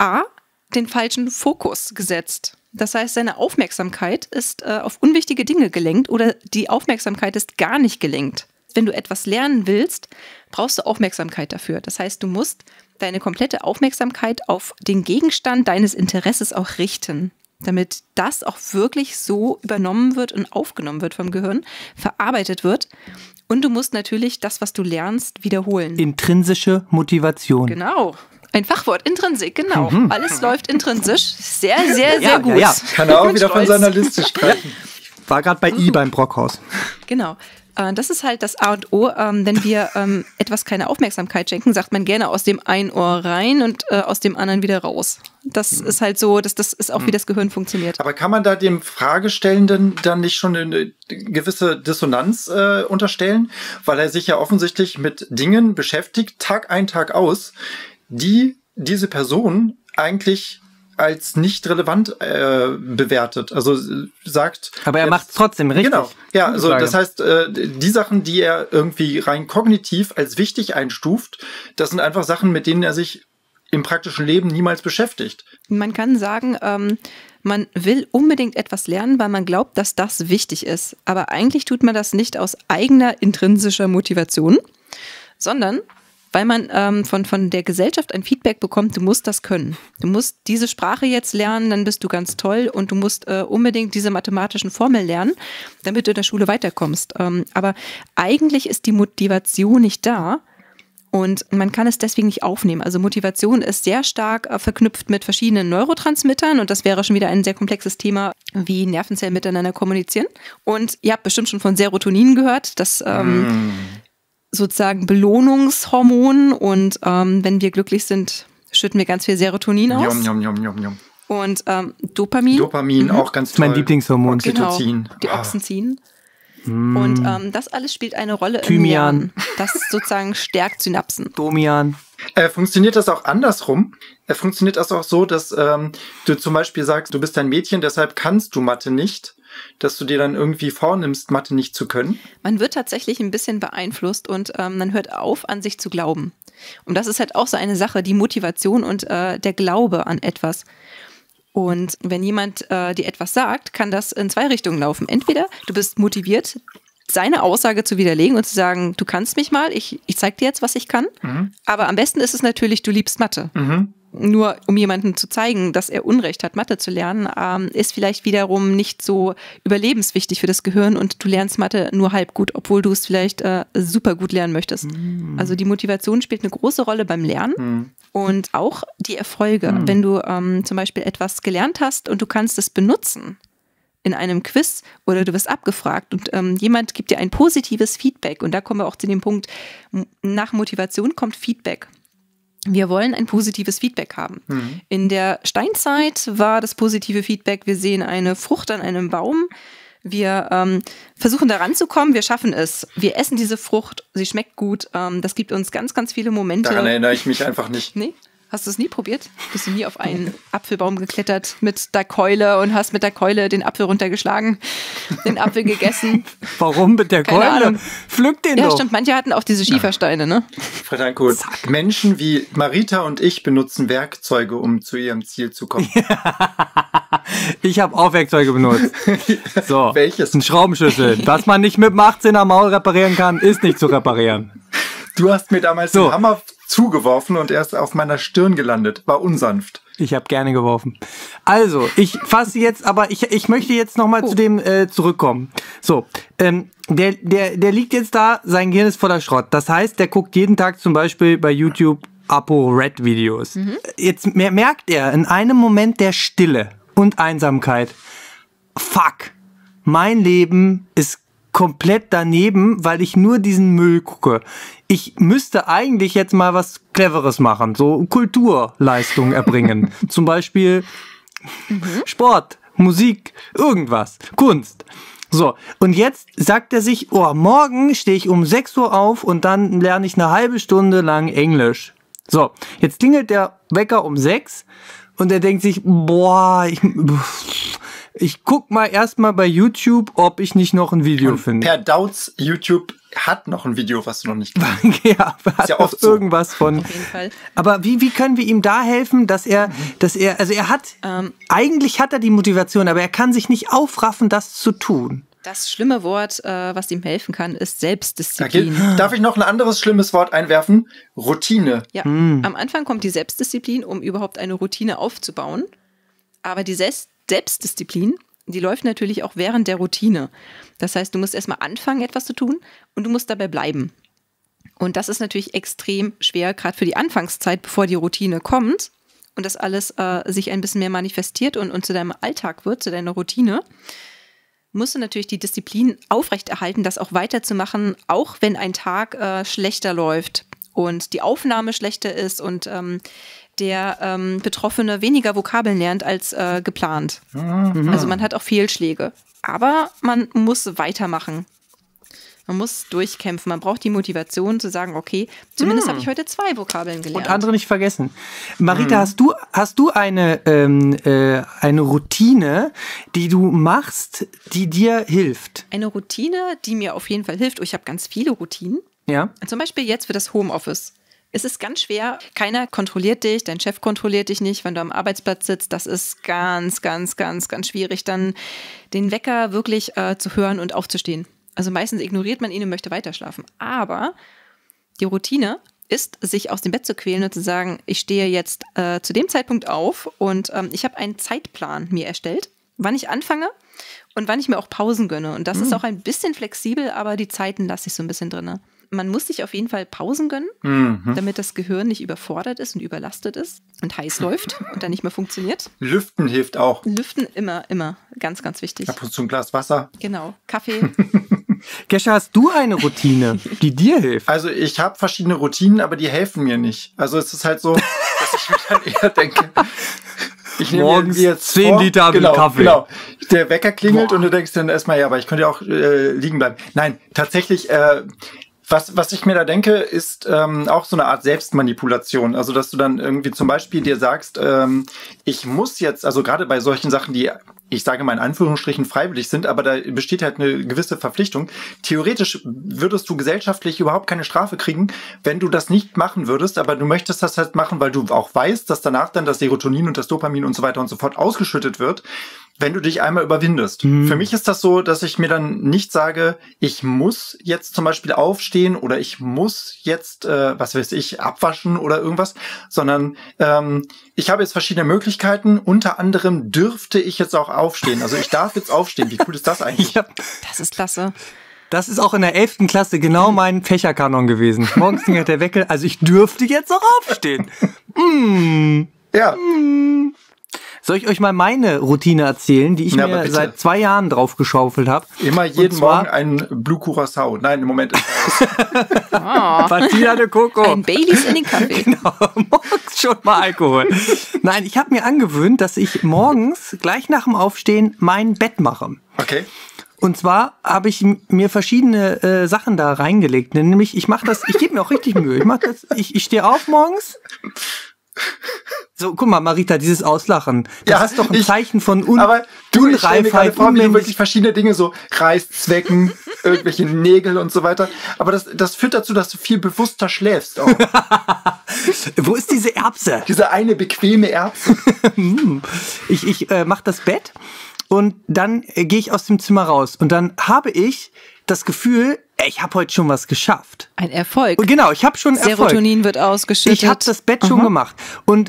den falschen Fokus gesetzt. Das heißt, seine Aufmerksamkeit ist auf unwichtige Dinge gelenkt oder die Aufmerksamkeit ist gar nicht gelenkt. Wenn du etwas lernen willst, brauchst du Aufmerksamkeit dafür. Das heißt, du musst deine komplette Aufmerksamkeit auf den Gegenstand deines Interesses auch richten, damit das auch wirklich so übernommen wird und aufgenommen wird vom Gehirn, verarbeitet wird. Und du musst natürlich das, was du lernst, wiederholen. Intrinsische Motivation. Genau. Ein Fachwort, Intrinsik, genau. Alles läuft intrinsisch. Sehr, sehr, sehr gut. Ja. Kann er auch wieder von seiner Liste streichen. Ich war gerade bei beim Brockhaus. Genau. Das ist halt das A und O. Wenn wir etwas keine Aufmerksamkeit schenken, sagt man gerne aus dem einen Ohr rein und aus dem anderen wieder raus. Das ist halt so, das ist auch, wie das Gehirn funktioniert. Aber kann man da dem Fragestellenden dann nicht schon eine gewisse Dissonanz unterstellen? Weil er sich ja offensichtlich mit Dingen beschäftigt, Tag ein, Tag aus, die diese Person eigentlich als nicht relevant bewertet. Also sagt... Aber er macht es trotzdem richtig. Genau. Ja, also das heißt, die Sachen, die er irgendwie rein kognitiv als wichtig einstuft, das sind einfach Sachen, mit denen er sich im praktischen Leben niemals beschäftigt. Man kann sagen, man will unbedingt etwas lernen, weil man glaubt, dass das wichtig ist. Aber eigentlich tut man das nicht aus eigener intrinsischer Motivation, sondern weil man von der Gesellschaft ein Feedback bekommt, du musst das können. Du musst diese Sprache jetzt lernen, dann bist du ganz toll und du musst unbedingt diese mathematischen Formeln lernen, damit du in der Schule weiterkommst. Aber eigentlich ist die Motivation nicht da und man kann es deswegen nicht aufnehmen. Also Motivation ist sehr stark verknüpft mit verschiedenen Neurotransmittern und das wäre schon wieder ein sehr komplexes Thema, wie Nervenzellen miteinander kommunizieren. Und ihr habt bestimmt schon von Serotonin gehört, das sozusagen Belohnungshormon und wenn wir glücklich sind, schütten wir ganz viel Serotonin aus. Und Dopamin. Dopamin auch ganz toll. Mein Lieblingshormon. Oxytocin. Genau, die Oxytocin. Und das alles spielt eine Rolle im Lernen. Das sozusagen stärkt Synapsen. Domian. Funktioniert das auch andersrum? Funktioniert das auch so, dass du zum Beispiel sagst, du bist ein Mädchen, deshalb kannst du Mathe nicht? Dass du dir dann irgendwie vornimmst, Mathe nicht zu können? Man wird tatsächlich ein bisschen beeinflusst und man hört auf, an sich zu glauben. Und das ist halt auch so eine Sache, die Motivation und der Glaube an etwas. Und wenn jemand dir etwas sagt, kann das in zwei Richtungen laufen. Entweder du bist motiviert, seine Aussage zu widerlegen und zu sagen, du kannst mich mal, ich zeig dir jetzt, was ich kann. Aber am besten ist es natürlich, du liebst Mathe. Nur um jemandem zu zeigen, dass er Unrecht hat, Mathe zu lernen, ist vielleicht wiederum nicht so überlebenswichtig für das Gehirn und du lernst Mathe nur halb gut, obwohl du es vielleicht super gut lernen möchtest. Also die Motivation spielt eine große Rolle beim Lernen und auch die Erfolge. Wenn du zum Beispiel etwas gelernt hast und du kannst es benutzen in einem Quiz oder du wirst abgefragt und jemand gibt dir ein positives Feedback und da kommen wir auch zu dem Punkt, nach Motivation kommt Feedback. Wir wollen ein positives Feedback haben. In der Steinzeit war das positive Feedback, wir sehen eine Frucht an einem Baum, wir versuchen da ranzukommen, wir schaffen es. Wir essen diese Frucht, sie schmeckt gut, das gibt uns ganz, ganz viele Momente. Daran erinnere ich mich einfach nicht. Nee? Hast du es nie probiert? Bist du nie auf einen Apfelbaum geklettert mit der Keule und hast mit der Keule den Apfel runtergeschlagen, den Apfel gegessen? Warum mit der Keule? Keine Ahnung. Pflück den doch. Ja, stimmt. Manche hatten auch diese Schiefersteine, ne? Franco, Menschen wie Marita und ich benutzen Werkzeuge, um zu ihrem Ziel zu kommen. Ich habe auch Werkzeuge benutzt. So, welches? Ein Schraubenschlüssel. Was man nicht mit dem 18er Maul reparieren kann, ist nicht zu reparieren. Du hast mir damals den Hammer zugeworfen und er ist auf meiner Stirn gelandet. War unsanft. Ich habe gerne geworfen. Also, ich fasse jetzt, aber ich möchte jetzt nochmal zu dem zurückkommen. So, der liegt jetzt da, sein Gehirn ist voller Schrott. Das heißt, der guckt jeden Tag zum Beispiel bei YouTube ApoRed-Videos. Jetzt merkt er in einem Moment der Stille und Einsamkeit, fuck, mein Leben ist komplett daneben, weil ich nur diesen Müll gucke. Ich müsste eigentlich jetzt mal was Cleveres machen, so Kulturleistungen erbringen. Zum Beispiel Sport, Musik, irgendwas, Kunst. So, und jetzt sagt er sich, oh, morgen stehe ich um 6 Uhr auf und dann lerne ich eine halbe Stunde lang Englisch. So, jetzt klingelt der Wecker um 6 und er denkt sich, boah, ich guck mal erstmal bei YouTube, ob ich nicht noch ein Video finde. Per Dauts, YouTube hat noch ein Video, was du noch nicht kennst. Ja, hat ja oft irgendwas von. Auf jeden Fall. Aber wie können wir ihm da helfen, dass er, also er hat, eigentlich hat er die Motivation, aber er kann sich nicht aufraffen, das zu tun. Das schlimme Wort, was ihm helfen kann, ist Selbstdisziplin. Okay. Darf ich noch ein anderes schlimmes Wort einwerfen? Routine. Ja, am Anfang kommt die Selbstdisziplin, um überhaupt eine Routine aufzubauen. Aber die Selbstdisziplin, die läuft natürlich auch während der Routine. Das heißt, du musst erstmal anfangen, etwas zu tun und du musst dabei bleiben. Und das ist natürlich extrem schwer, gerade für die Anfangszeit, bevor die Routine kommt und das alles sich ein bisschen mehr manifestiert und zu deinem Alltag wird, zu deiner Routine. Musst du natürlich die Disziplin aufrechterhalten, das auch weiterzumachen, auch wenn ein Tag schlechter läuft und die Aufnahme schlechter ist und der Betroffene weniger Vokabeln lernt als geplant. Also man hat auch Fehlschläge. Aber man muss weitermachen. Man muss durchkämpfen. Man braucht die Motivation zu sagen, okay, zumindest habe ich heute 2 Vokabeln gelernt. Und andere nicht vergessen. Marita, hast du eine Routine, die du machst, die dir hilft? Eine Routine, die mir auf jeden Fall hilft. Ich habe ganz viele Routinen. Ja. Zum Beispiel jetzt für das Homeoffice. Es ist ganz schwer. Keiner kontrolliert dich, dein Chef kontrolliert dich nicht, wenn du am Arbeitsplatz sitzt. Das ist ganz, ganz, ganz, ganz schwierig, dann den Wecker wirklich zu hören und aufzustehen. Also meistens ignoriert man ihn und möchte weiterschlafen. Aber die Routine ist, sich aus dem Bett zu quälen und zu sagen, ich stehe jetzt zu dem Zeitpunkt auf und ich habe einen Zeitplan mir erstellt, wann ich anfange und wann ich mir auch Pausen gönne. Und das ist auch ein bisschen flexibel, aber die Zeiten lasse ich so ein bisschen drin. Man muss sich auf jeden Fall Pausen gönnen, damit das Gehirn nicht überfordert ist und überlastet ist und heiß läuft und dann nicht mehr funktioniert. Lüften hilft auch. Lüften immer. Ganz, ganz wichtig. Ab und zu ein Glas Wasser. Genau, Kaffee. Gescha, hast du eine Routine, die dir hilft? Also ich habe verschiedene Routinen, aber die helfen mir nicht. Also es ist halt so, dass ich mir dann eher denke, ich nehme morgens jetzt 10 Liter Kaffee. Genau. Der Wecker klingelt und du denkst dann erstmal, ja, aber ich könnte ja auch liegen bleiben. Nein, tatsächlich, was ich mir da denke, ist auch so eine Art Selbstmanipulation. Also, dass du dann irgendwie zum Beispiel dir sagst, ich muss jetzt, also gerade bei solchen Sachen, die, ich sage mal in Anführungsstrichen, freiwillig sind, aber da besteht halt eine gewisse Verpflichtung. Theoretisch würdest du gesellschaftlich überhaupt keine Strafe kriegen, wenn du das nicht machen würdest, aber du möchtest das halt machen, weil du auch weißt, dass danach dann das Serotonin und das Dopamin und so weiter und so fort ausgeschüttet wird, wenn du dich einmal überwindest. Für mich ist das so, dass ich mir dann nicht sage, ich muss jetzt zum Beispiel aufstehen oder ich muss jetzt, was weiß ich, abwaschen oder irgendwas, sondern ich habe jetzt verschiedene Möglichkeiten. Unter anderem dürfte ich jetzt auch aufstehen. Also ich darf jetzt aufstehen. Wie cool ist das eigentlich? Das ist klasse. Das ist auch in der 11. Klasse genau mein Fächerkanon gewesen. Morgens klingelt der Wecker, also ich dürfte jetzt auch aufstehen. Ja. Soll ich euch mal meine Routine erzählen, die ich mir seit 2 Jahren drauf geschaufelt habe? Immer jeden Morgen ein Blue Curacao. Nein, im Moment ist es Partida de Coco. Ein Baileys in den Kaffee. Genau, morgens schon mal Alkohol. Nein, ich habe mir angewöhnt, dass ich morgens gleich nach dem Aufstehen mein Bett mache. Okay. Und zwar habe ich mir verschiedene Sachen da reingelegt. Nämlich, ich gebe mir auch richtig Mühe. Ich stehe auf morgens. So, guck mal, Marita, dieses Auslachen. Das ist doch ein Zeichen von Unreifheit. Vor mir wirklich verschiedene Dinge, so Reißzwecken, irgendwelche Nägel und so weiter. Aber das führt dazu, dass du viel bewusster schläfst auch. Wo ist diese Erbse? Diese eine bequeme Erbse. Ich mache das Bett und dann gehe ich aus dem Zimmer raus. Und dann habe ich das Gefühl, ich habe heute schon was geschafft. Ein Erfolg. Und genau, ich habe schon Erfolg. Serotonin wird ausgeschüttet. Ich habe das Bett schon gemacht. Und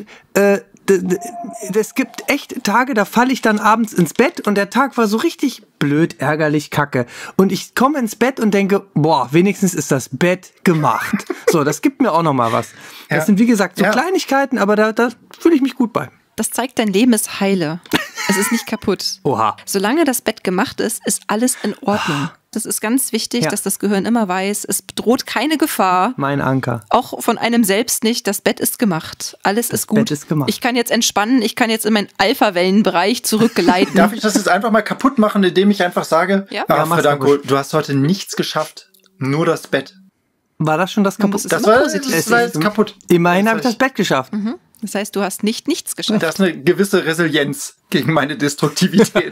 es gibt echt Tage, da falle ich dann abends ins Bett und der Tag war so richtig blöd, ärgerlich, kacke. Und ich komme ins Bett und denke, boah, wenigstens ist das Bett gemacht. So, das gibt mir auch noch mal was. Das sind, wie gesagt, so Kleinigkeiten, aber da fühle ich mich gut bei. Das zeigt, dein Leben ist heile. Es ist nicht kaputt. Oha. Solange das Bett gemacht ist alles in Ordnung. Das ist ganz wichtig, dass das Gehirn immer weiß, es droht keine Gefahr. Mein Anker. Auch von einem selbst nicht. Das Bett ist gemacht. Alles ist gut. Bett ist gemacht. Ich kann jetzt entspannen. Ich kann jetzt in meinen Alpha-Wellenbereich zurückgeleiten. Darf ich das jetzt einfach mal kaputt machen, indem ich einfach sage, Franco, du hast heute nichts geschafft. Nur das Bett. War das schon das kaputt? Das war jetzt kaputt. Immerhin habe ich das Bett geschafft. Das heißt, du hast nichts geschafft. Das ist eine gewisse Resilienz gegen meine Destruktivität.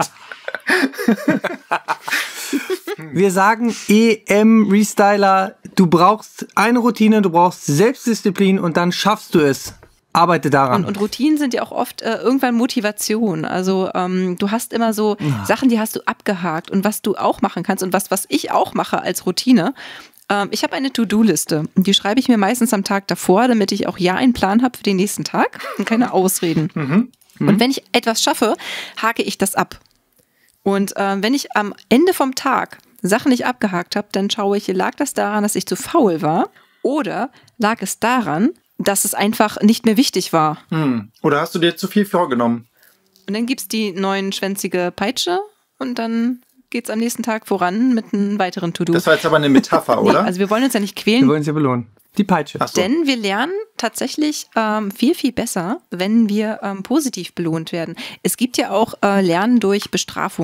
Wir sagen Restyler, du brauchst eine Routine, du brauchst Selbstdisziplin und dann schaffst du es. Arbeite daran. Und Routinen sind ja auch oft irgendwann Motivation. Also du hast immer so Sachen, die hast du abgehakt. Und was du auch machen kannst und was ich auch mache als Routine, ich habe eine To-Do-Liste. Die schreibe ich mir meistens am Tag davor, damit ich auch einen Plan habe für den nächsten Tag und keine Ausreden. Und wenn ich etwas schaffe, hake ich das ab. Und wenn ich am Ende vom Tag Sachen nicht abgehakt habe, dann schaue ich, lag das daran, dass ich zu faul war oder lag es daran, dass es einfach nicht mehr wichtig war. Oder hast du dir zu viel vorgenommen? Und dann gibt's die 9-schwänzige Peitsche und dann geht's am nächsten Tag voran mit einem weiteren To-Do. Das war jetzt aber eine Metapher, oder? Nee, also wir wollen uns ja nicht quälen. Wir wollen uns ja belohnen. Die Peitsche. Ach so. Denn wir lernen tatsächlich viel, viel besser, wenn wir positiv belohnt werden. Es gibt ja auch Lernen durch Bestrafung.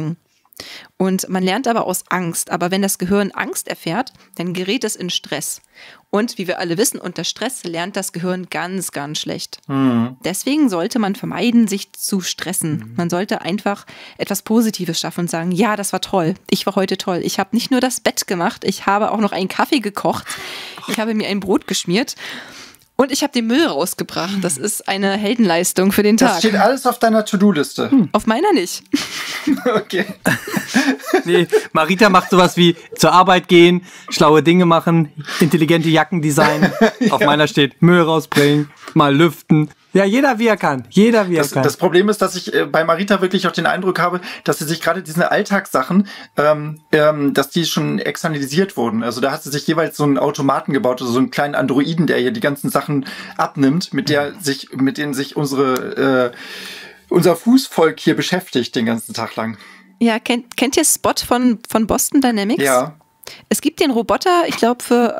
Und man lernt aber aus Angst. Aber wenn das Gehirn Angst erfährt, dann gerät es in Stress. Und wie wir alle wissen, unter Stress lernt das Gehirn ganz, ganz schlecht. Deswegen sollte man vermeiden, sich zu stressen. Man sollte einfach etwas Positives schaffen und sagen, ja, das war toll. Ich war heute toll. Ich habe nicht nur das Bett gemacht, ich habe auch noch einen Kaffee gekocht. Ich habe mir ein Brot geschmiert. Und ich habe den Müll rausgebracht. Das ist eine Heldenleistung für den Tag. Das steht alles auf deiner To-Do-Liste. Auf meiner nicht. Okay. Nee, Marita macht sowas wie zur Arbeit gehen, schlaue Dinge machen, intelligente Jacken designen. Ja. Auf meiner steht Müll rausbringen, mal lüften. Ja, jeder wie er kann. Jeder wie er kann. Das Problem ist, dass ich bei Marita wirklich auch den Eindruck habe, dass sie sich gerade diese Alltagssachen, dass die schon externalisiert wurden. Also da hat sie sich jeweils so einen Automaten gebaut, also so einen kleinen Androiden, der hier die ganzen Sachen abnimmt, mit denen sich unser Fußvolk hier beschäftigt den ganzen Tag lang. Ja, kennt ihr Spot von Boston Dynamics? Ja. Es gibt den Roboter, ich glaube für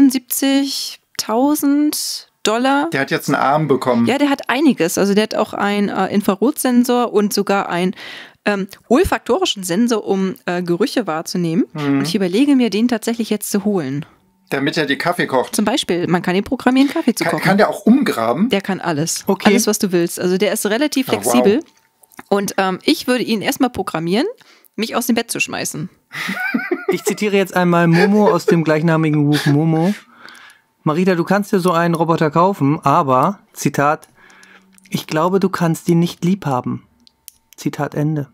74.000 $. Der hat jetzt einen Arm bekommen. Ja, der hat einiges. Also der hat auch einen Infrarotsensor und sogar einen olfaktorischen Sensor, um Gerüche wahrzunehmen. Und ich überlege mir, den tatsächlich jetzt zu holen. Damit er dir Kaffee kocht. Zum Beispiel, man kann ihn programmieren, Kaffee zu kochen. Kann der auch umgraben? Der kann alles. Okay. Alles, was du willst. Also der ist relativ flexibel. Wow. Und ich würde ihn erstmal programmieren, mich aus dem Bett zu schmeißen. Ich zitiere jetzt einmal Momo aus dem gleichnamigen Buch Momo. Marita, du kannst dir so einen Roboter kaufen, aber, Zitat, ich glaube, du kannst ihn nicht lieb haben. Zitat Ende.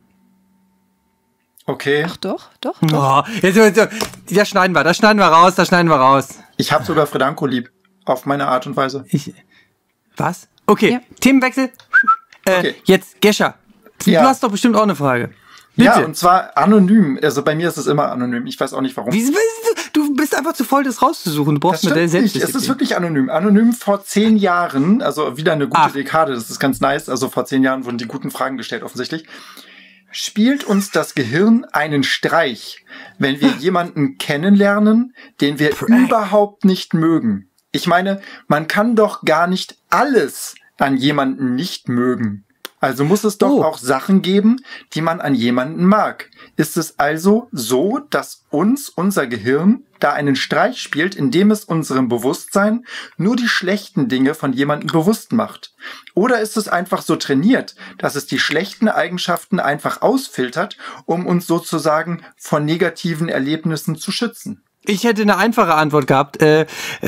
Okay. Ach doch. Oh, das schneiden wir raus. Ich habe sogar Fredanko lieb. Auf meine Art und Weise. Was? Okay, ja. Themenwechsel. Okay. Jetzt, Gescha, du hast doch bestimmt auch eine Frage. Bitte. Ja, und zwar anonym. Also bei mir ist es immer anonym. Ich weiß auch nicht, warum. Du bist einfach zu voll, das rauszusuchen. Du brauchst Modell selbst. Es ist wirklich anonym. Anonym vor 10 Jahren, also wieder eine gute Dekade, das ist ganz nice. Also vor 10 Jahren wurden die guten Fragen gestellt, offensichtlich. Spielt uns das Gehirn einen Streich, wenn wir jemanden kennenlernen, den wir überhaupt nicht mögen? Ich meine, man kann doch gar nicht alles an jemanden nicht mögen. Also muss es doch auch Sachen geben, die man an jemanden mag. Ist es also so, dass unser Gehirn da einen Streich spielt, indem es unserem Bewusstsein nur die schlechten Dinge von jemandem bewusst macht? Oder ist es einfach so trainiert, dass es die schlechten Eigenschaften einfach ausfiltert, um uns sozusagen von negativen Erlebnissen zu schützen? Ich hätte eine einfache Antwort gehabt. 3.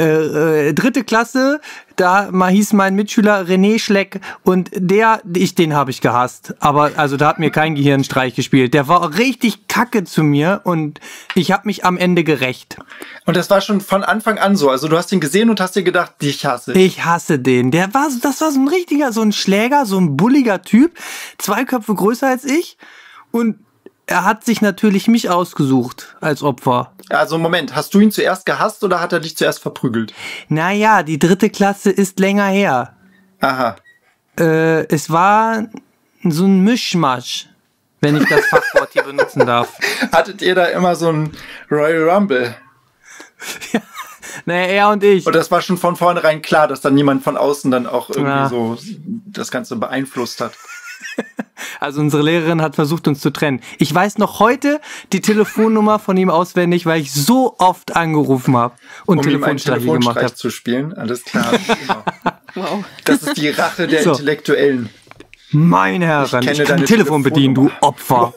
Klasse, da hieß mein Mitschüler René Schleck und den habe ich gehasst. Aber also da hat mir kein Gehirnstreich gespielt. Der war richtig kacke zu mir und ich habe mich am Ende gerächt. Und das war schon von Anfang an so. Also du hast ihn gesehen und hast dir gedacht, ich hasse. Ich hasse den. Das war so ein richtiger, so ein Schläger, so ein bulliger Typ. 2 Köpfe größer als ich und er hat sich natürlich mich ausgesucht als Opfer. Also Moment, hast du ihn zuerst gehasst oder hat er dich zuerst verprügelt? Naja, die 3. Klasse ist länger her. Aha. Es war so ein Mischmasch, wenn ich das Fachwort hier benutzen darf. Hattet ihr da immer so ein Royal Rumble? Ja, naja, er und ich. Und das war schon von vornherein klar, dass dann niemand von außen dann auch irgendwie so das Ganze beeinflusst hat. Also unsere Lehrerin hat versucht, uns zu trennen. Ich weiß noch heute die Telefonnummer von ihm auswendig, weil ich so oft angerufen habe und Telefonstreiche gemacht habe. Zu spielen, alles klar. Genau. Wow. Das ist die Rache der Intellektuellen. Meine Herren, ich kann Telefon bedienen, du Opfer.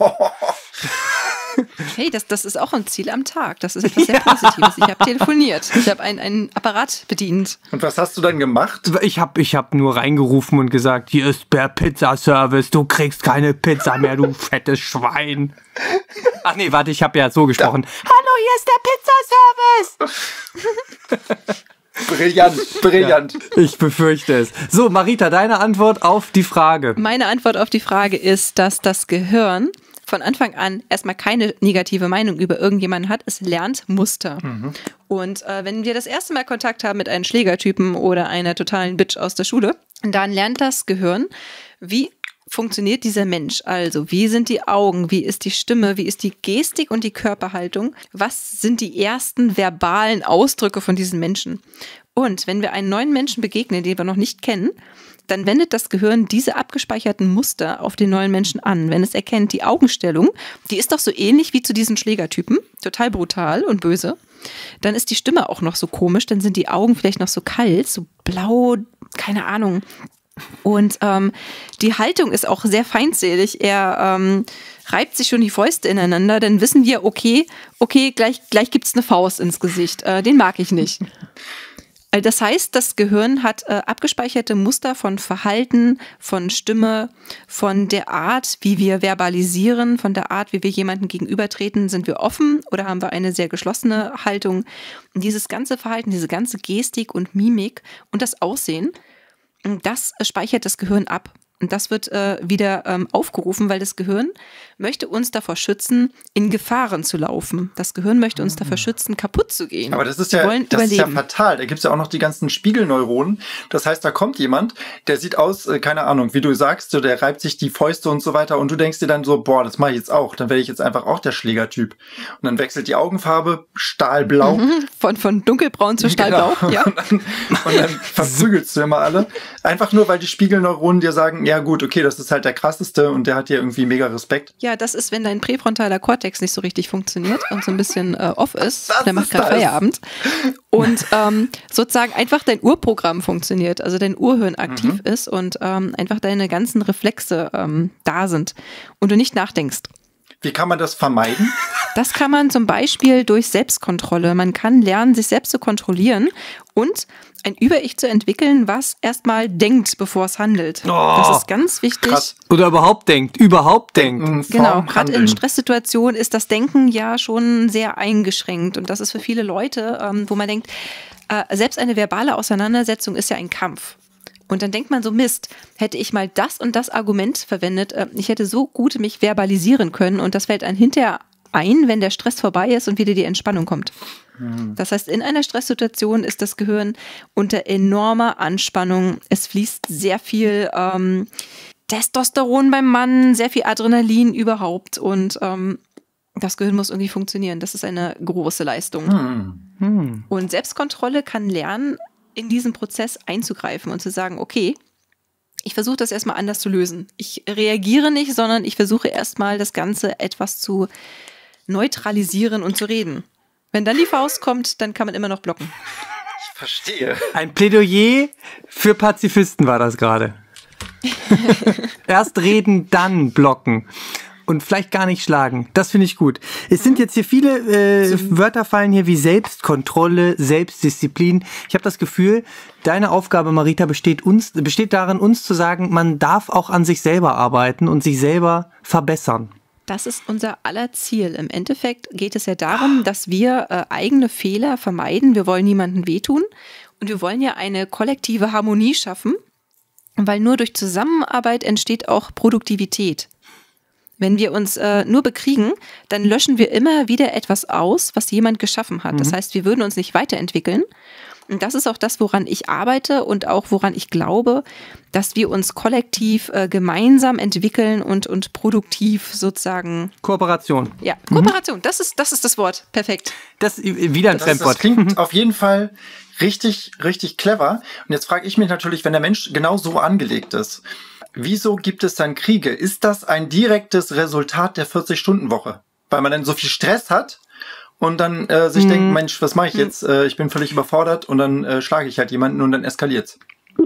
Hey, das ist auch ein Ziel am Tag. Das ist etwas sehr Positives. Ich habe telefoniert. Ich habe einen Apparat bedient. Und was hast du dann gemacht? Ich hab nur reingerufen und gesagt, hier ist der Pizzaservice. Du kriegst keine Pizza mehr, du fettes Schwein. Ach nee, warte, ich habe ja so gesprochen. Hallo, hier ist der Pizzaservice. Brillant. Ja, ich befürchte es. So, Marita, deine Antwort auf die Frage. Meine Antwort auf die Frage ist, dass das Gehirn von Anfang an erstmal keine negative Meinung über irgendjemanden hat. Es lernt Muster. Und wenn wir das erste Mal Kontakt haben mit einem Schlägertypen oder einer totalen Bitch aus der Schule, dann lernt das Gehirn, wie funktioniert dieser Mensch? Also, wie sind die Augen? Wie ist die Stimme? Wie ist die Gestik und die Körperhaltung? Was sind die ersten verbalen Ausdrücke von diesen Menschen? Und wenn wir einen neuen Menschen begegnen, den wir noch nicht kennen, dann wendet das Gehirn diese abgespeicherten Muster auf den neuen Menschen an. Wenn es erkennt, die Augenstellung, die ist doch so ähnlich wie zu diesen Schlägertypen, total brutal und böse, dann ist die Stimme auch noch so komisch, dann sind die Augen vielleicht noch so kalt, so blau, keine Ahnung. Und die Haltung ist auch sehr feindselig. Er reibt sich schon die Fäuste ineinander, dann wissen wir, okay, gleich gibt es eine Faust ins Gesicht. Den mag ich nicht. Das heißt, das Gehirn hat abgespeicherte Muster von Verhalten, von Stimme, von der Art, wie wir verbalisieren, von der Art, wie wir jemandem gegenübertreten. Sind wir offen oder haben wir eine sehr geschlossene Haltung? Und dieses ganze Verhalten, diese ganze Gestik und Mimik und das Aussehen, das speichert das Gehirn ab. Und das wird wieder aufgerufen, weil das Gehirn möchte uns davor schützen, in Gefahren zu laufen. Das Gehirn möchte uns davor schützen, kaputt zu gehen. Aber das ist ja fatal. Da gibt es ja auch noch die ganzen Spiegelneuronen. Das heißt, da kommt jemand, der sieht aus, keine Ahnung, wie du sagst, so, der reibt sich die Fäuste und so weiter und du denkst dir dann so, boah, das mache ich jetzt auch. Dann werde ich jetzt einfach auch der Schlägertyp. Und dann wechselt die Augenfarbe, stahlblau. Von dunkelbraun zu stahlblau. Genau. Ja. Und dann verprügelst du immer alle. Einfach nur, weil die Spiegelneuronen dir sagen, ja gut, okay, das ist halt der krasseste und der hat dir irgendwie mega Respekt. Ja, das ist, wenn dein präfrontaler Kortex nicht so richtig funktioniert und so ein bisschen off ist, der macht gerade Feierabend. Und sozusagen einfach dein Urprogramm funktioniert, also dein Urhirn aktiv ist und einfach deine ganzen Reflexe da sind und du nicht nachdenkst. Wie kann man das vermeiden? Das kann man zum Beispiel durch Selbstkontrolle. Man kann lernen, sich selbst zu kontrollieren und ein Über-Ich zu entwickeln, was erstmal denkt, bevor es handelt. Oh, das ist ganz wichtig. Krass. Oder überhaupt denkt. Genau, gerade in Stresssituationen ist das Denken ja schon sehr eingeschränkt. Und das ist für viele Leute, wo man denkt, selbst eine verbale Auseinandersetzung ist ja ein Kampf. Und dann denkt man so, Mist, hätte ich mal das und das Argument verwendet, ich hätte so gut mich verbalisieren können und das fällt einem hinterher ein, wenn der Stress vorbei ist und wieder die Entspannung kommt. Das heißt, in einer Stresssituation ist das Gehirn unter enormer Anspannung. Es fließt sehr viel Testosteron beim Mann, sehr viel Adrenalin überhaupt und das Gehirn muss irgendwie funktionieren. Das ist eine große Leistung. Und Selbstkontrolle kann lernen, in diesen Prozess einzugreifen und zu sagen, okay, ich versuche das erstmal anders zu lösen. Ich reagiere nicht, sondern ich versuche erstmal das Ganze etwas zu neutralisieren und zu reden. Wenn dann die Faust kommt, dann kann man immer noch blocken. Ich verstehe. Ein Plädoyer für Pazifisten war das gerade. Erst reden, dann blocken. Und vielleicht gar nicht schlagen. Das finde ich gut. Es sind jetzt hier viele Wörter fallen hier wie Selbstkontrolle, Selbstdisziplin. Ich habe das Gefühl, deine Aufgabe, Marita, besteht darin, uns zu sagen, man darf auch an sich selber arbeiten und sich selber verbessern. Das ist unser aller Ziel. Im Endeffekt geht es ja darum, dass wir eigene Fehler vermeiden. Wir wollen niemandem wehtun und wir wollen ja eine kollektive Harmonie schaffen, weil nur durch Zusammenarbeit entsteht auch Produktivität. Wenn wir uns nur bekriegen, dann löschen wir immer wieder etwas aus, was jemand geschaffen hat. Das heißt, wir würden uns nicht weiterentwickeln. Und das ist auch das, woran ich arbeite und auch woran ich glaube, dass wir uns kollektiv gemeinsam entwickeln und produktiv sozusagen. Kooperation. Ja, Kooperation, das ist das Wort. Perfekt. Das wieder ein Fremdwort. Das klingt auf jeden Fall richtig, richtig clever. Und jetzt frage ich mich natürlich, wenn der Mensch genau so angelegt ist, wieso gibt es dann Kriege? Ist das ein direktes Resultat der 40-Stunden-Woche? Weil man dann so viel Stress hat und dann sich denkt, Mensch, was mache ich jetzt? Ich bin völlig überfordert und dann schlage ich halt jemanden und dann eskaliert's.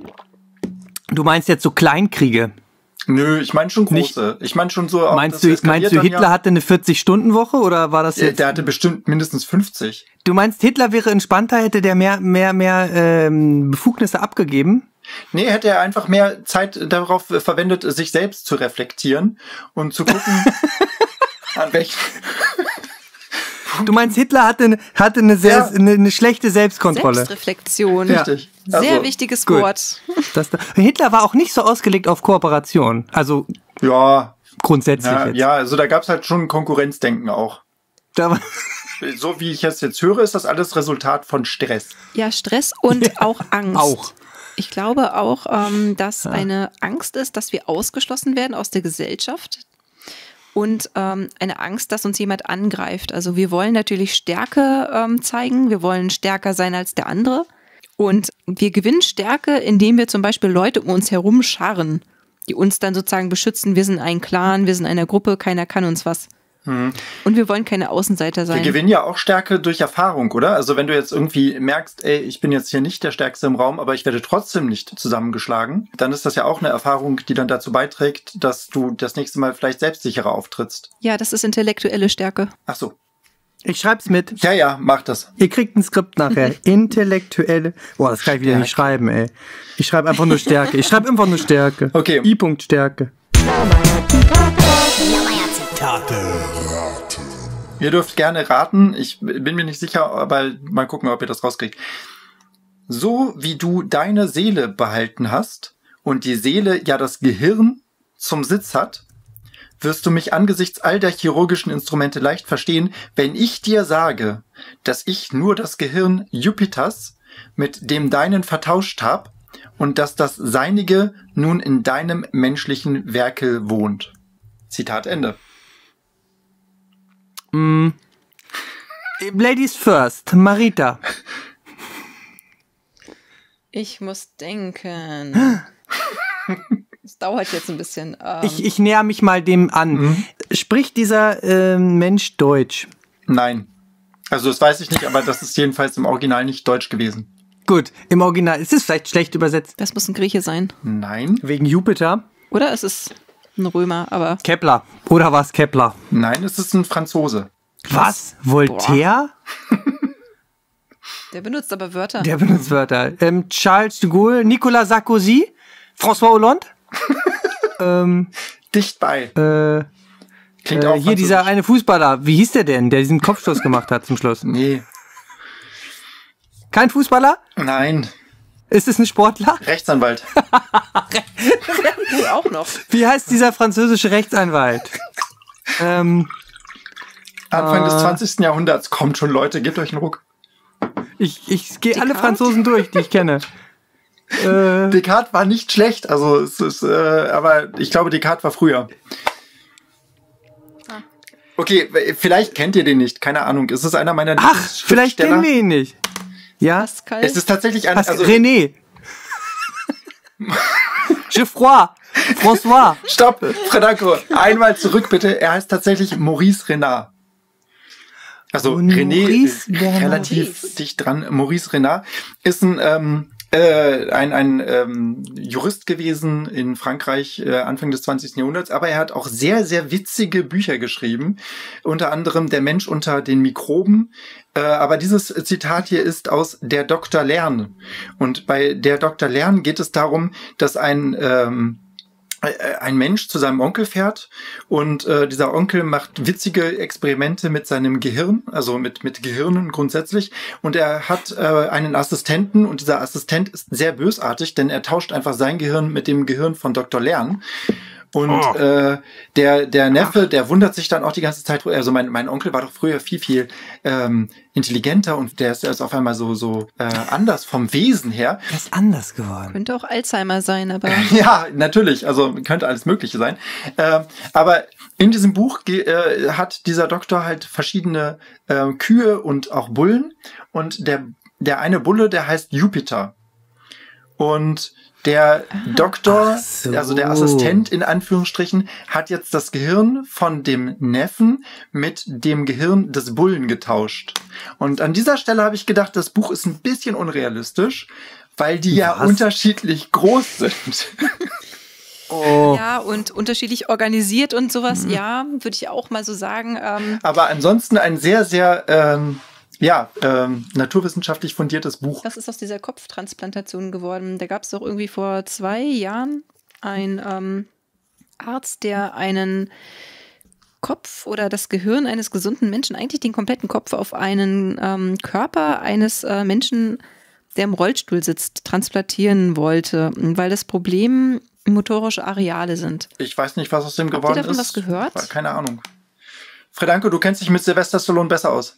Du meinst jetzt so Kleinkriege? Nö, ich meine schon große. Ich meine schon so. Meinst du, Hitler hatte eine 40-Stunden-Woche oder war das jetzt? Der hatte bestimmt mindestens 50. Du meinst, Hitler wäre entspannter, hätte der mehr Befugnisse abgegeben? Nee, hätte er einfach mehr Zeit darauf verwendet, sich selbst zu reflektieren und zu gucken, an welchen... Du meinst, Hitler hatte eine schlechte Selbstkontrolle. Selbstreflexion. Richtig. Sehr wichtiges Wort. Hitler war auch nicht so ausgelegt auf Kooperation. Also ja, grundsätzlich jetzt. Ja, also da gab's halt schon Konkurrenzdenken auch. So wie ich es jetzt höre, ist das alles Resultat von Stress. Ja, Stress und auch Angst. Auch. Ich glaube auch, dass eine Angst ist, dass wir ausgeschlossen werden aus der Gesellschaft und eine Angst, dass uns jemand angreift. Also wir wollen natürlich Stärke zeigen, wir wollen stärker sein als der andere Und wir gewinnen Stärke, indem wir zum Beispiel Leute um uns herum scharen, die uns dann sozusagen beschützen. Wir sind ein Clan, wir sind eine Gruppe, keiner kann uns was. Und wir wollen keine Außenseiter sein. Wir gewinnen ja auch Stärke durch Erfahrung, oder? Also wenn du jetzt irgendwie merkst, ey, ich bin jetzt hier nicht der Stärkste im Raum, aber ich werde trotzdem nicht zusammengeschlagen, dann ist das ja auch eine Erfahrung, die dann dazu beiträgt, dass du das nächste Mal vielleicht selbstsicherer auftrittst. Ja, das ist intellektuelle Stärke. Ach so. Ich schreib's mit. Ja, mach das. Ihr kriegt ein Skript nachher. Intellektuelle. Boah, das kann ich wieder nicht schreiben, ey. Ich schreibe einfach nur Stärke. Ich schreibe einfach nur Stärke. Okay. I-Punkt Stärke. Ihr dürft gerne raten. Ich bin mir nicht sicher, aber mal gucken, ob ihr das rauskriegt. So wie du deine Seele behalten hast und die Seele ja das Gehirn zum Sitz hat, wirst du mich angesichts all der chirurgischen Instrumente leicht verstehen, wenn ich dir sage, dass ich nur das Gehirn Jupiters mit dem deinen vertauscht habe und dass das seinige nun in deinem menschlichen Werkel wohnt. Zitat Ende. Ladies first. Marita. Ich muss denken. Es dauert jetzt ein bisschen. Ich näher mich mal dem an. Spricht dieser Mensch Deutsch? Nein. Also das weiß ich nicht, aber das ist jedenfalls im Original nicht Deutsch gewesen. Gut, im Original. Ist es vielleicht schlecht übersetzt? Das muss ein Grieche sein. Nein. Wegen Jupiter? Oder es ist ein Römer, aber... Kepler. Oder war es Kepler? Nein, es ist ein Franzose. Was? Voltaire? Der benutzt aber Wörter. Der benutzt Wörter. Charles de Gaulle, Nicolas Sarkozy, François Hollande? Dicht bei. Klingt auch hier dieser eine Fußballer. Wie hieß der denn, der diesen Kopfstoß gemacht hat zum Schluss? Nee. Kein Fußballer? Nein. Ist es ein Sportler? Rechtsanwalt. Du auch noch. Wie heißt dieser französische Rechtsanwalt? Anfang des 20. Jahrhunderts. Kommt schon, Leute, gebt euch einen Ruck. Ich gehe alle Franzosen durch, die ich kenne. Descartes war nicht schlecht, also es ist, aber ich glaube, Descartes war früher. Okay, vielleicht kennt ihr den nicht, keine Ahnung. Es ist einer meiner vielleicht kennen wir ihn nicht. Ja? Pascal? Es ist tatsächlich ein... Also, René. Geoffroy. François. Stopp, Franco. Einmal zurück, bitte. Er heißt tatsächlich Maurice Renard. Also René, relativ dicht dran. Maurice Renard ist ein Jurist gewesen in Frankreich Anfang des 20. Jahrhunderts, aber er hat auch sehr, sehr witzige Bücher geschrieben, unter anderem Der Mensch unter den Mikroben. Aber dieses Zitat hier ist aus Der Dr. Lern. Und bei Der Dr. Lern geht es darum, dass ein Mensch zu seinem Onkel fährt und dieser Onkel macht witzige Experimente mit seinem Gehirn, also mit Gehirnen grundsätzlich, und er hat einen Assistenten und dieser Assistent ist sehr bösartig, denn er tauscht einfach sein Gehirn mit dem Gehirn von Dr. Lern. Und der Neffe, der wundert sich dann auch die ganze Zeit, also mein Onkel war doch früher viel intelligenter und der ist auf einmal so anders vom Wesen her. Der ist anders geworden. Könnte auch Alzheimer sein, aber... Ja, natürlich, also könnte alles Mögliche sein. Aber in diesem Buch hat dieser Doktor halt verschiedene Kühe und auch Bullen und der eine Bulle, der heißt Jupiter. Und der Doktor, also der Assistent in Anführungsstrichen, hat jetzt das Gehirn von dem Neffen mit dem Gehirn des Bullen getauscht. Und an dieser Stelle habe ich gedacht, das Buch ist ein bisschen unrealistisch, weil die ja unterschiedlich groß sind. Ja, und unterschiedlich organisiert und sowas, ja, würde ich auch mal so sagen. Aber ansonsten ein sehr, sehr... naturwissenschaftlich fundiertes Buch. Was ist aus dieser Kopftransplantation geworden? Da gab es doch irgendwie vor 2 Jahren einen Arzt, der einen Kopf oder das Gehirn eines gesunden Menschen, eigentlich den kompletten Kopf auf einen Körper eines Menschen, der im Rollstuhl sitzt, transplantieren wollte, weil das Problem motorische Areale sind. Ich weiß nicht, was aus dem geworden ist. Habt ihr davon was gehört? Keine Ahnung. Fredanko, du kennst dich mit Sylvester Stallone besser aus.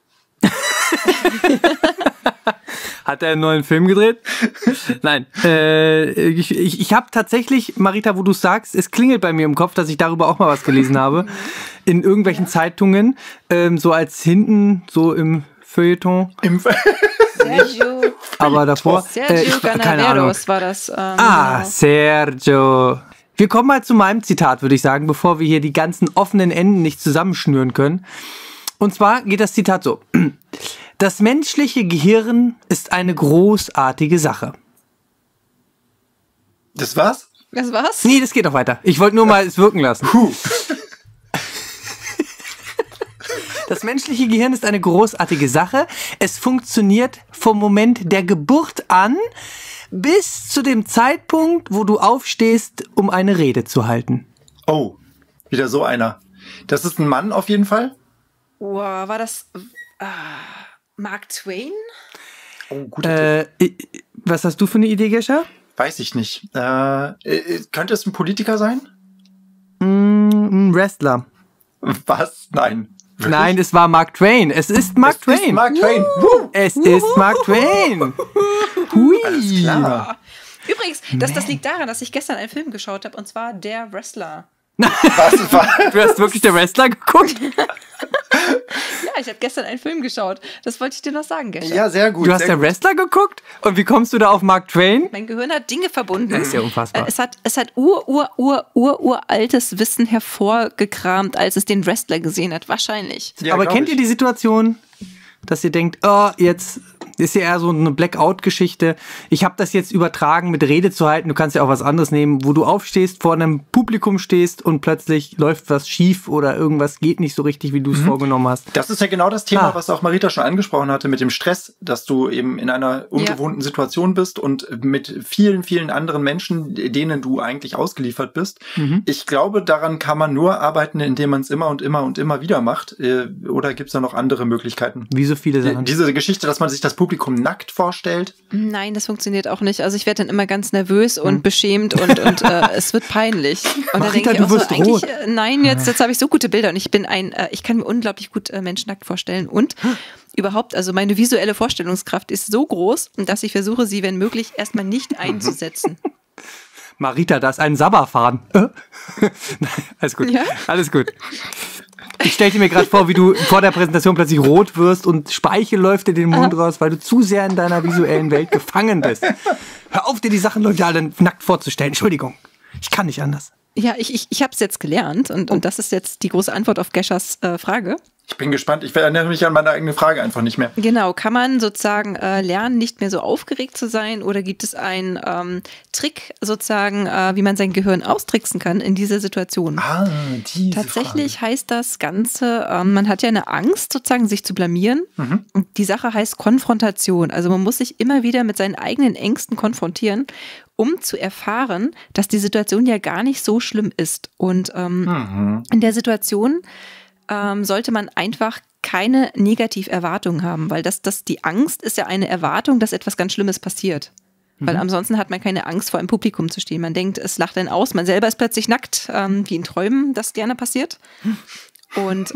Hat er einen neuen Film gedreht? Nein. Ich habe tatsächlich, Marita, wo du sagst, es klingelt bei mir im Kopf, dass ich darüber auch mal was gelesen habe. In irgendwelchen Zeitungen, so als hinten, so im Feuilleton. Sergio. Aber davor. Sergio Canaveros war das. Genau. Sergio. Wir kommen mal zu meinem Zitat, würde ich sagen, bevor wir hier die ganzen offenen Enden nicht zusammenschnüren können. Und zwar geht das Zitat so. Das menschliche Gehirn ist eine großartige Sache. Das war's? Das war's? Nee, das geht noch weiter. Ich wollte nur mal es wirken lassen. Das menschliche Gehirn ist eine großartige Sache. Es funktioniert vom Moment der Geburt an bis zu dem Zeitpunkt, wo du aufstehst, um eine Rede zu halten. Oh, wieder so einer. Das ist ein Mann auf jeden Fall. Wow, war das Mark Twain? Oh, gut. Was hast du für eine Idee, Gescha? Weiß ich nicht. Könnte es ein Politiker sein? Ein Wrestler. Was? Nein. Wirklich? Nein, es war Mark Twain. Es ist Mark Twain. Ist Mark Twain. Es ist Mark Twain. Hui. Alles klar. Übrigens, das liegt daran, dass ich gestern einen Film geschaut habe, und zwar Der Wrestler. Was? Du hast wirklich Der Wrestler geguckt? Ja, ich habe gestern einen Film geschaut. Das wollte ich dir noch sagen, Gescha. Ja, sehr gut. Du hast Der Wrestler geguckt? Und wie kommst du da auf Mark Twain? Mein Gehirn hat Dinge verbunden. Das ist ja unfassbar. Es hat uraltes Wissen hervorgekramt, als es den Wrestler gesehen hat. Wahrscheinlich. Ja, aber kennt ihr die Situation, dass ihr denkt, oh, jetzt ist ja eher so eine Blackout-Geschichte. Ich habe das jetzt übertragen, mit Rede zu halten. Du kannst ja auch was anderes nehmen, wo du aufstehst, vor einem Publikum stehst und plötzlich läuft was schief oder irgendwas geht nicht so richtig, wie du es vorgenommen hast. Das ist ja genau das Thema, was auch Marita schon angesprochen hatte mit dem Stress, dass du eben in einer ungewohnten Situation bist und mit vielen, vielen anderen Menschen, denen du eigentlich ausgeliefert bist. Ich glaube, daran kann man nur arbeiten, indem man es immer und immer und immer wieder macht. Oder gibt es da noch andere Möglichkeiten? Wie so viele Sachen. Diese Geschichte, dass man sich das Publikum nackt vorstellt? Nein, das funktioniert auch nicht. Also ich werde dann immer ganz nervös und beschämt und es wird peinlich. Und dann denke ich auch so, eigentlich, nein, jetzt habe ich so gute Bilder und ich kann mir unglaublich gut Menschen nackt vorstellen und überhaupt, also meine visuelle Vorstellungskraft ist so groß, dass ich versuche, sie, wenn möglich, erstmal nicht einzusetzen. Marita, da ist ein Sabberfahren. Alles gut, ja? Alles gut. Ich stelle mir gerade vor, wie du vor der Präsentation plötzlich rot wirst und Speichel läuft dir den Mund raus, weil du zu sehr in deiner visuellen Welt gefangen bist. Hör auf, dir die Sachen Leute alle nackt vorzustellen. Entschuldigung, ich kann nicht anders. Ja, ich habe es jetzt gelernt und das ist jetzt die große Antwort auf Geschas Frage. Ich bin gespannt. Ich erinnere mich an meine eigene Frage einfach nicht mehr. Genau. Kann man sozusagen lernen, nicht mehr so aufgeregt zu sein? Oder gibt es einen Trick sozusagen, wie man sein Gehirn austricksen kann in dieser Situation? Diese Tatsächlich Frage. heißt das Ganze, man hat ja eine Angst sozusagen, sich zu blamieren. Und die Sache heißt Konfrontation. Also man muss sich immer wieder mit seinen eigenen Ängsten konfrontieren, um zu erfahren, dass die Situation ja gar nicht so schlimm ist. Und in der Situation sollte man einfach keine Negativerwartung haben, weil die Angst ist ja eine Erwartung, dass etwas ganz Schlimmes passiert. Weil ansonsten hat man keine Angst, vor einem Publikum zu stehen. Man denkt, es lacht einen aus, man selber ist plötzlich nackt, wie in Träumen das gerne passiert. Und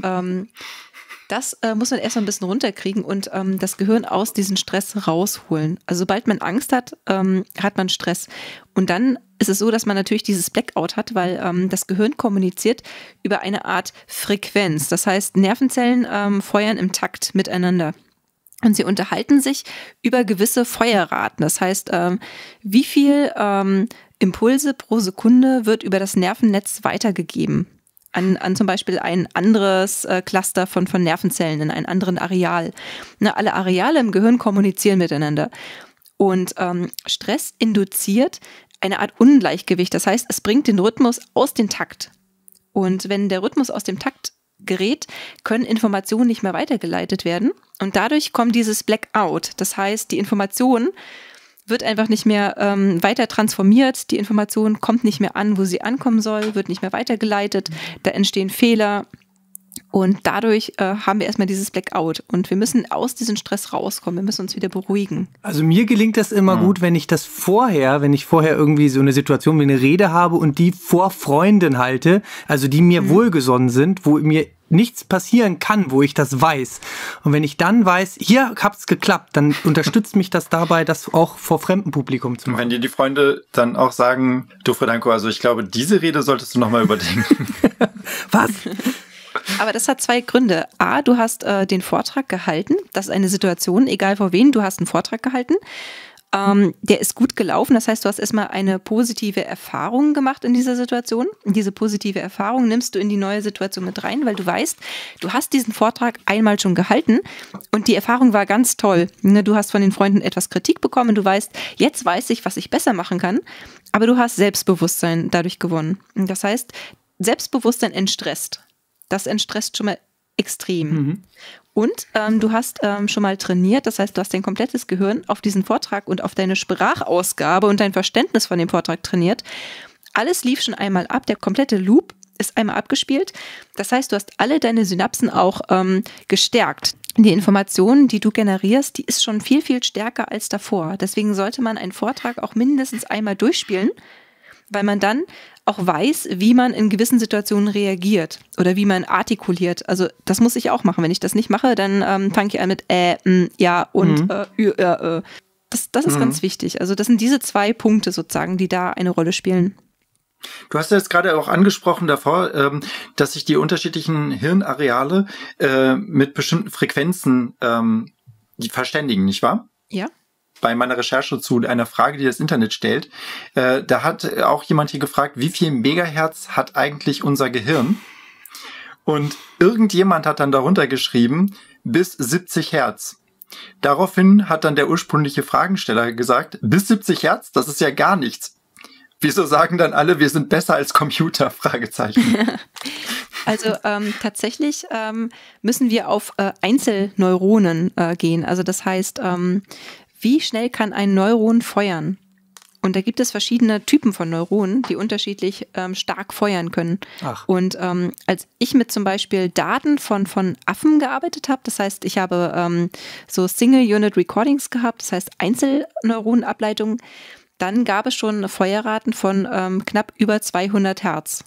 das muss man erst mal ein bisschen runterkriegen und das Gehirn aus diesem Stress rausholen. Also sobald man Angst hat, hat man Stress. Und dann ist es so, dass man natürlich dieses Blackout hat, weil das Gehirn kommuniziert über eine Art Frequenz. Das heißt, Nervenzellen feuern im Takt miteinander. Und sie unterhalten sich über gewisse Feuerraten. Das heißt, wie viel Impulse pro Sekunde wird über das Nervennetz weitergegeben an zum Beispiel ein anderes Cluster von Nervenzellen in einem anderen Areal. Alle Areale im Gehirn kommunizieren miteinander. Und Stress induziert eine Art Ungleichgewicht. Das heißt, es bringt den Rhythmus aus dem Takt. Und wenn der Rhythmus aus dem Takt gerät, können Informationen nicht mehr weitergeleitet werden. Und dadurch kommt dieses Blackout. Das heißt, die Information wird einfach nicht mehr weiter transformiert. Die Information kommt nicht mehr an, wo sie ankommen soll, wird nicht mehr weitergeleitet. Da entstehen Fehler. Und dadurch haben wir erstmal dieses Blackout. Und wir müssen aus diesem Stress rauskommen. Wir müssen uns wieder beruhigen. Also mir gelingt das immer gut, wenn ich vorher irgendwie so eine Situation wie eine Rede habe und die vor Freunden halte, also die mir wohlgesonnen sind, wo mir nichts passieren kann, wo ich das weiß. Und wenn ich dann weiß, hier hat's geklappt, dann unterstützt mich das dabei, das auch vor fremdem Publikum zu machen. Und wenn dir die Freunde dann auch sagen, du Fredanko, also ich glaube, diese Rede solltest du nochmal überdenken. Was? Aber das hat zwei Gründe. A, du hast den Vortrag gehalten. Das ist eine Situation, egal vor wen, du hast einen Vortrag gehalten. Der ist gut gelaufen. Das heißt, du hast erstmal eine positive Erfahrung gemacht in dieser Situation. Und diese positive Erfahrung nimmst du in die neue Situation mit rein, weil du weißt, du hast diesen Vortrag einmal schon gehalten und die Erfahrung war ganz toll. Du hast von den Freunden etwas Kritik bekommen. Du weißt, jetzt weiß ich, was ich besser machen kann. Aber du hast Selbstbewusstsein dadurch gewonnen. Und das heißt, Selbstbewusstsein entstresst. Das entstresst schon mal extrem. Und du hast schon mal trainiert, das heißt, du hast dein komplettes Gehirn auf diesen Vortrag und auf deine Sprachausgabe und dein Verständnis von dem Vortrag trainiert. Alles lief schon einmal ab, der komplette Loop ist einmal abgespielt. Das heißt, du hast alle deine Synapsen auch gestärkt. Die Information, die du generierst, die ist schon viel, viel stärker als davor. Deswegen sollte man einen Vortrag auch mindestens einmal durchspielen, weil man dann auch weiß, wie man in gewissen Situationen reagiert oder wie man artikuliert. Also das muss ich auch machen. Wenn ich das nicht mache, dann fange ich an mit ja und Das ist ganz wichtig. Also das sind diese zwei Punkte sozusagen, die da eine Rolle spielen. Du hast ja jetzt gerade auch angesprochen davor, dass sich die unterschiedlichen Hirnareale mit bestimmten Frequenzen verständigen, nicht wahr? Ja. Bei meiner Recherche zu einer Frage, die das Internet stellt, da hat auch jemand hier gefragt, wie viel Megahertz hat eigentlich unser Gehirn? Und irgendjemand hat dann darunter geschrieben, bis 70 Hertz. Daraufhin hat dann der ursprüngliche Fragensteller gesagt, bis 70 Hertz, das ist ja gar nichts. Wieso sagen dann alle, wir sind besser als Computer? Fragezeichen. Also tatsächlich müssen wir auf Einzelneuronen gehen. Also das heißt, wie schnell kann ein Neuron feuern? Und da gibt es verschiedene Typen von Neuronen, die unterschiedlich stark feuern können. Ach. Und als ich mit zum Beispiel Daten von Affen gearbeitet habe, das heißt, ich habe so Single-Unit-Recordings gehabt, das heißt Einzelneuronenableitungen, dann gab es schon Feuerraten von knapp über 200 Hertz.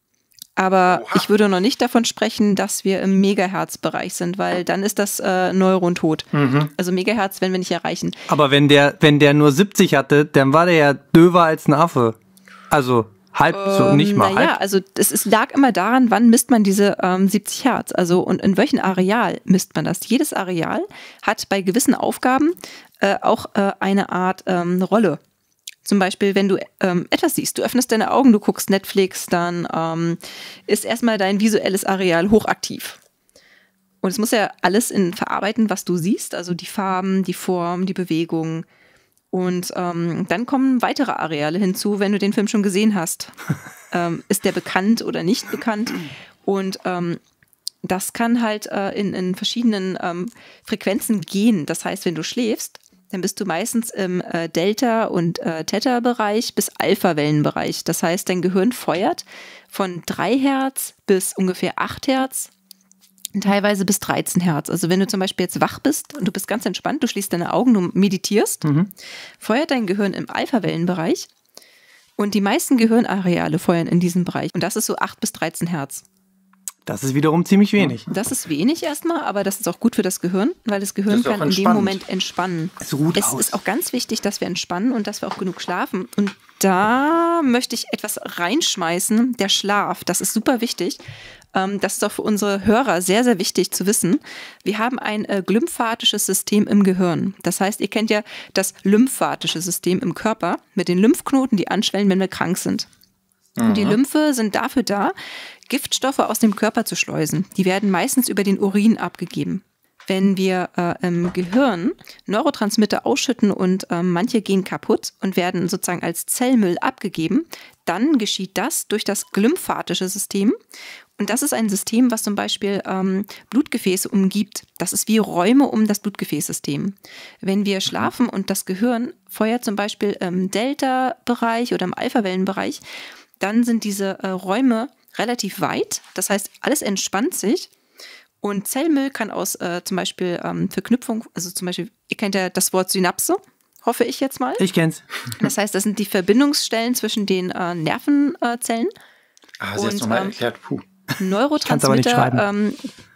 Aber ich würde noch nicht davon sprechen, dass wir im Megahertz-Bereich sind, weil dann ist das Neuron tot. Also Megahertz werden wir nicht erreichen. Aber wenn der nur 70 hatte, dann war der ja döver als ein Affe. Also halb, so nicht mal halb. Naja, also es lag immer daran, wann misst man diese 70 Hertz. Also und in welchem Areal misst man das? Jedes Areal hat bei gewissen Aufgaben auch eine Art Rolle. Zum Beispiel, wenn du etwas siehst, du öffnest deine Augen, du guckst Netflix, dann ist erstmal dein visuelles Areal hochaktiv. Und es muss ja alles verarbeiten, was du siehst, also die Farben, die Form, die Bewegung. Und dann kommen weitere Areale hinzu, wenn du den Film schon gesehen hast. Ist der bekannt oder nicht bekannt? Und das kann halt in verschiedenen Frequenzen gehen. Das heißt, wenn du schläfst, dann bist du meistens im Delta- und Theta-Bereich bis Alpha-Wellenbereich. Das heißt, dein Gehirn feuert von 3 Hertz bis ungefähr 8 Hertz, teilweise bis 13 Hertz. Also wenn du zum Beispiel jetzt wach bist und du bist ganz entspannt, du schließt deine Augen, du meditierst, feuert dein Gehirn im Alpha-Wellenbereich und die meisten Gehirnareale feuern in diesem Bereich. Und das ist so 8 bis 13 Hertz. Das ist wiederum ziemlich wenig. Das ist wenig erstmal, aber das ist auch gut für das Gehirn, weil das Gehirn kann in dem Moment entspannen. Es ruht aus. Es ist auch ganz wichtig, dass wir entspannen und dass wir auch genug schlafen. Und da möchte ich etwas reinschmeißen, der Schlaf, das ist super wichtig. Das ist auch für unsere Hörer sehr, sehr wichtig zu wissen. Wir haben ein glymphatisches System im Gehirn. Das heißt, ihr kennt ja das lymphatische System im Körper mit den Lymphknoten, die anschwellen, wenn wir krank sind. Und die Lymphe sind dafür da, Giftstoffe aus dem Körper zu schleusen. Die werden meistens über den Urin abgegeben. Wenn wir im Gehirn Neurotransmitter ausschütten und manche gehen kaputt und werden sozusagen als Zellmüll abgegeben, dann geschieht das durch das glymphatische System. Und das ist ein System, was zum Beispiel Blutgefäße umgibt. Das ist wie Räume um das Blutgefäßsystem. Wenn wir schlafen und das Gehirn feuert zum Beispiel im Delta-Bereich oder im Alpha-Wellenbereich, dann sind diese Räume relativ weit. Das heißt, alles entspannt sich. Und Zellmüll kann aus zum Beispiel Verknüpfung, also zum Beispiel, ihr kennt ja das Wort Synapse, hoffe ich jetzt mal. Ich kenn's. Das heißt, das sind die Verbindungsstellen zwischen den Nervenzellen. Sie hat es nochmal erklärt. Puh. Neurotransmitter,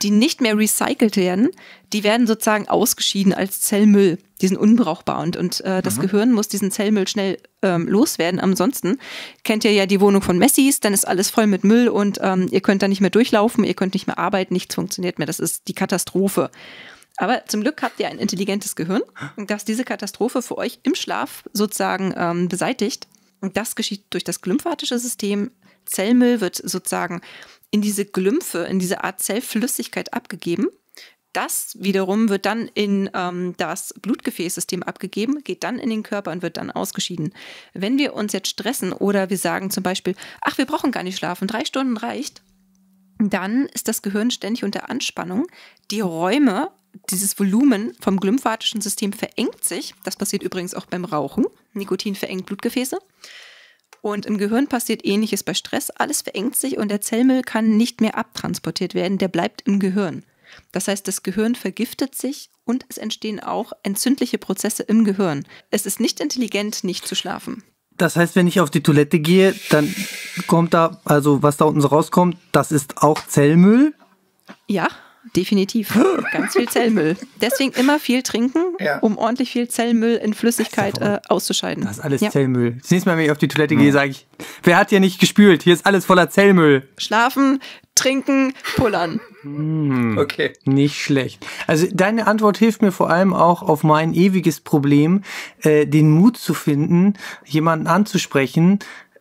die nicht mehr recycelt werden, die werden sozusagen ausgeschieden als Zellmüll. Die sind unbrauchbar und das Gehirn muss diesen Zellmüll schnell loswerden. Ansonsten kennt ihr ja die Wohnung von Messis, dann ist alles voll mit Müll und ihr könnt da nicht mehr durchlaufen, ihr könnt nicht mehr arbeiten, nichts funktioniert mehr. Das ist die Katastrophe. Aber zum Glück habt ihr ein intelligentes Gehirn, das diese Katastrophe für euch im Schlaf sozusagen beseitigt. Und das geschieht durch das glymphatische System. Zellmüll wird sozusagen in diese Glymphe, in diese Art Zellflüssigkeit abgegeben. Das wiederum wird dann in das Blutgefäßsystem abgegeben, geht dann in den Körper und wird dann ausgeschieden. Wenn wir uns jetzt stressen oder wir sagen zum Beispiel, ach, wir brauchen gar nicht schlafen, 3 Stunden reicht, dann ist das Gehirn ständig unter Anspannung. Die Räume, dieses Volumen vom glymphatischen System verengt sich. Das passiert übrigens auch beim Rauchen. Nikotin verengt Blutgefäße. Und im Gehirn passiert Ähnliches bei Stress. Alles verengt sich und der Zellmüll kann nicht mehr abtransportiert werden. Der bleibt im Gehirn. Das heißt, das Gehirn vergiftet sich und es entstehen auch entzündliche Prozesse im Gehirn. Es ist nicht intelligent, nicht zu schlafen. Das heißt, wenn ich auf die Toilette gehe, dann kommt da, also was da unten so rauskommt, das ist auch Zellmüll? Ja, definitiv. Ganz viel Zellmüll. Deswegen immer viel trinken, um ordentlich viel Zellmüll in Flüssigkeit auszuscheiden. Das ist alles Zellmüll. Das nächste Mal, wenn ich auf die Toilette gehe, sage ich, wer hat hier nicht gespült? Hier ist alles voller Zellmüll. Schlafen, trinken, pullern. Okay. Nicht schlecht. Also deine Antwort hilft mir vor allem auch auf mein ewiges Problem, den Mut zu finden, jemanden anzusprechen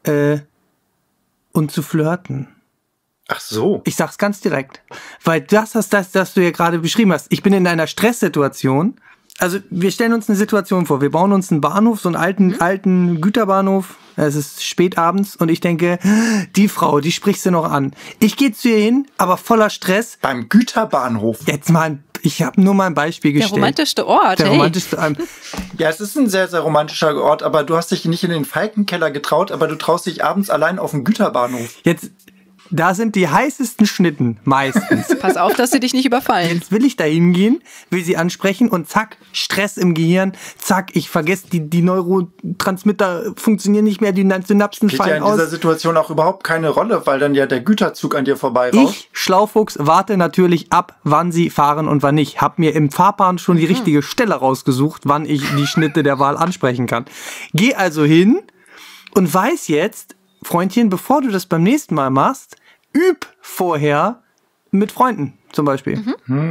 und zu flirten. Ach so. Ich sag's ganz direkt. Weil das du ja gerade beschrieben hast. Ich bin in einer Stresssituation. Also wir stellen uns eine Situation vor. Wir bauen uns einen Bahnhof, so einen alten Güterbahnhof. Es ist spät abends und ich denke, die Frau, die sprichst du noch an. Ich gehe zu ihr hin, aber voller Stress. Beim Güterbahnhof? Jetzt mal, ich habe nur mal ein Beispiel gestellt. Der romantischste Ort, Der romantischste Ort. Ja, es ist ein sehr, sehr romantischer Ort, aber du hast dich nicht in den Falkenkeller getraut, aber du traust dich abends allein auf den Güterbahnhof. Jetzt, da sind die heißesten Schnitten meistens. Pass auf, dass sie dich nicht überfallen. Jetzt will ich da hingehen, will sie ansprechen und zack, Stress im Gehirn, zack, ich vergesse, die Neurotransmitter funktionieren nicht mehr, die Synapsen fallen aus. Spielt ja in dieser Situation auch überhaupt keine Rolle, weil dann ja der Güterzug an dir vorbei rauscht. Ich, Schlaufuchs, warte natürlich ab, wann sie fahren und wann nicht. Hab mir im Fahrplan schon die richtige Stelle rausgesucht, wann ich die Schnitte der Wahl ansprechen kann. Geh also hin und weiß jetzt, Freundchen, bevor du das beim nächsten Mal machst, üb vorher mit Freunden zum Beispiel.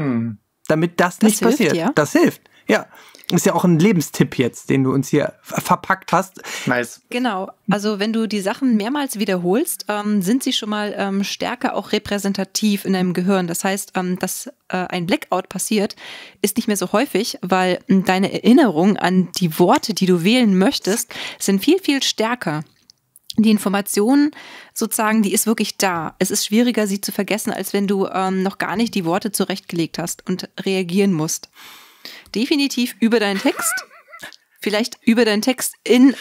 Damit das nicht passiert. Ja. Das hilft, ja. Ist ja auch ein Lebenstipp jetzt, den du uns hier verpackt hast. Nice. Genau. Also wenn du die Sachen mehrmals wiederholst, sind sie schon mal stärker auch repräsentativ in deinem Gehirn. Das heißt, dass ein Blackout passiert, ist nicht mehr so häufig, weil deine Erinnerung an die Worte, die du wählen möchtest, sind viel, viel stärker. Die Information sozusagen, die ist wirklich da. Es ist schwieriger, sie zu vergessen, als wenn du noch gar nicht die Worte zurechtgelegt hast und reagieren musst. Definitiv über deinen Text. Vielleicht über deinen Text in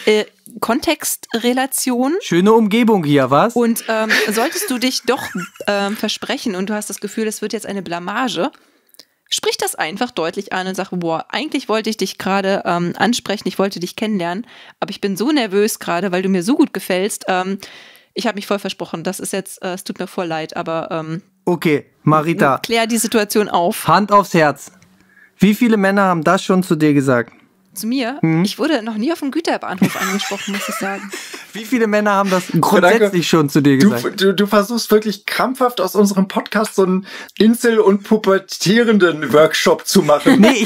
Kontextrelation. Schöne Umgebung hier, was? Und solltest du dich doch versprechen und du hast das Gefühl, es wird jetzt eine Blamage, sprich das einfach deutlich an und sag, boah, eigentlich wollte ich dich gerade ansprechen, ich wollte dich kennenlernen, aber ich bin so nervös gerade, weil du mir so gut gefällst. Ich habe mich voll versprochen, das ist jetzt, es tut mir voll leid, aber okay, Marita. Klär die Situation auf. Hand aufs Herz. Wie viele Männer haben das schon zu dir gesagt? Zu mir? Ich wurde noch nie auf dem Güterbahnhof angesprochen, muss ich sagen. Wie viele Männer haben das grundsätzlich schon zu dir gesagt? Du versuchst wirklich krampfhaft aus unserem Podcast so einen Insel- und pubertierenden Workshop zu machen. Nee,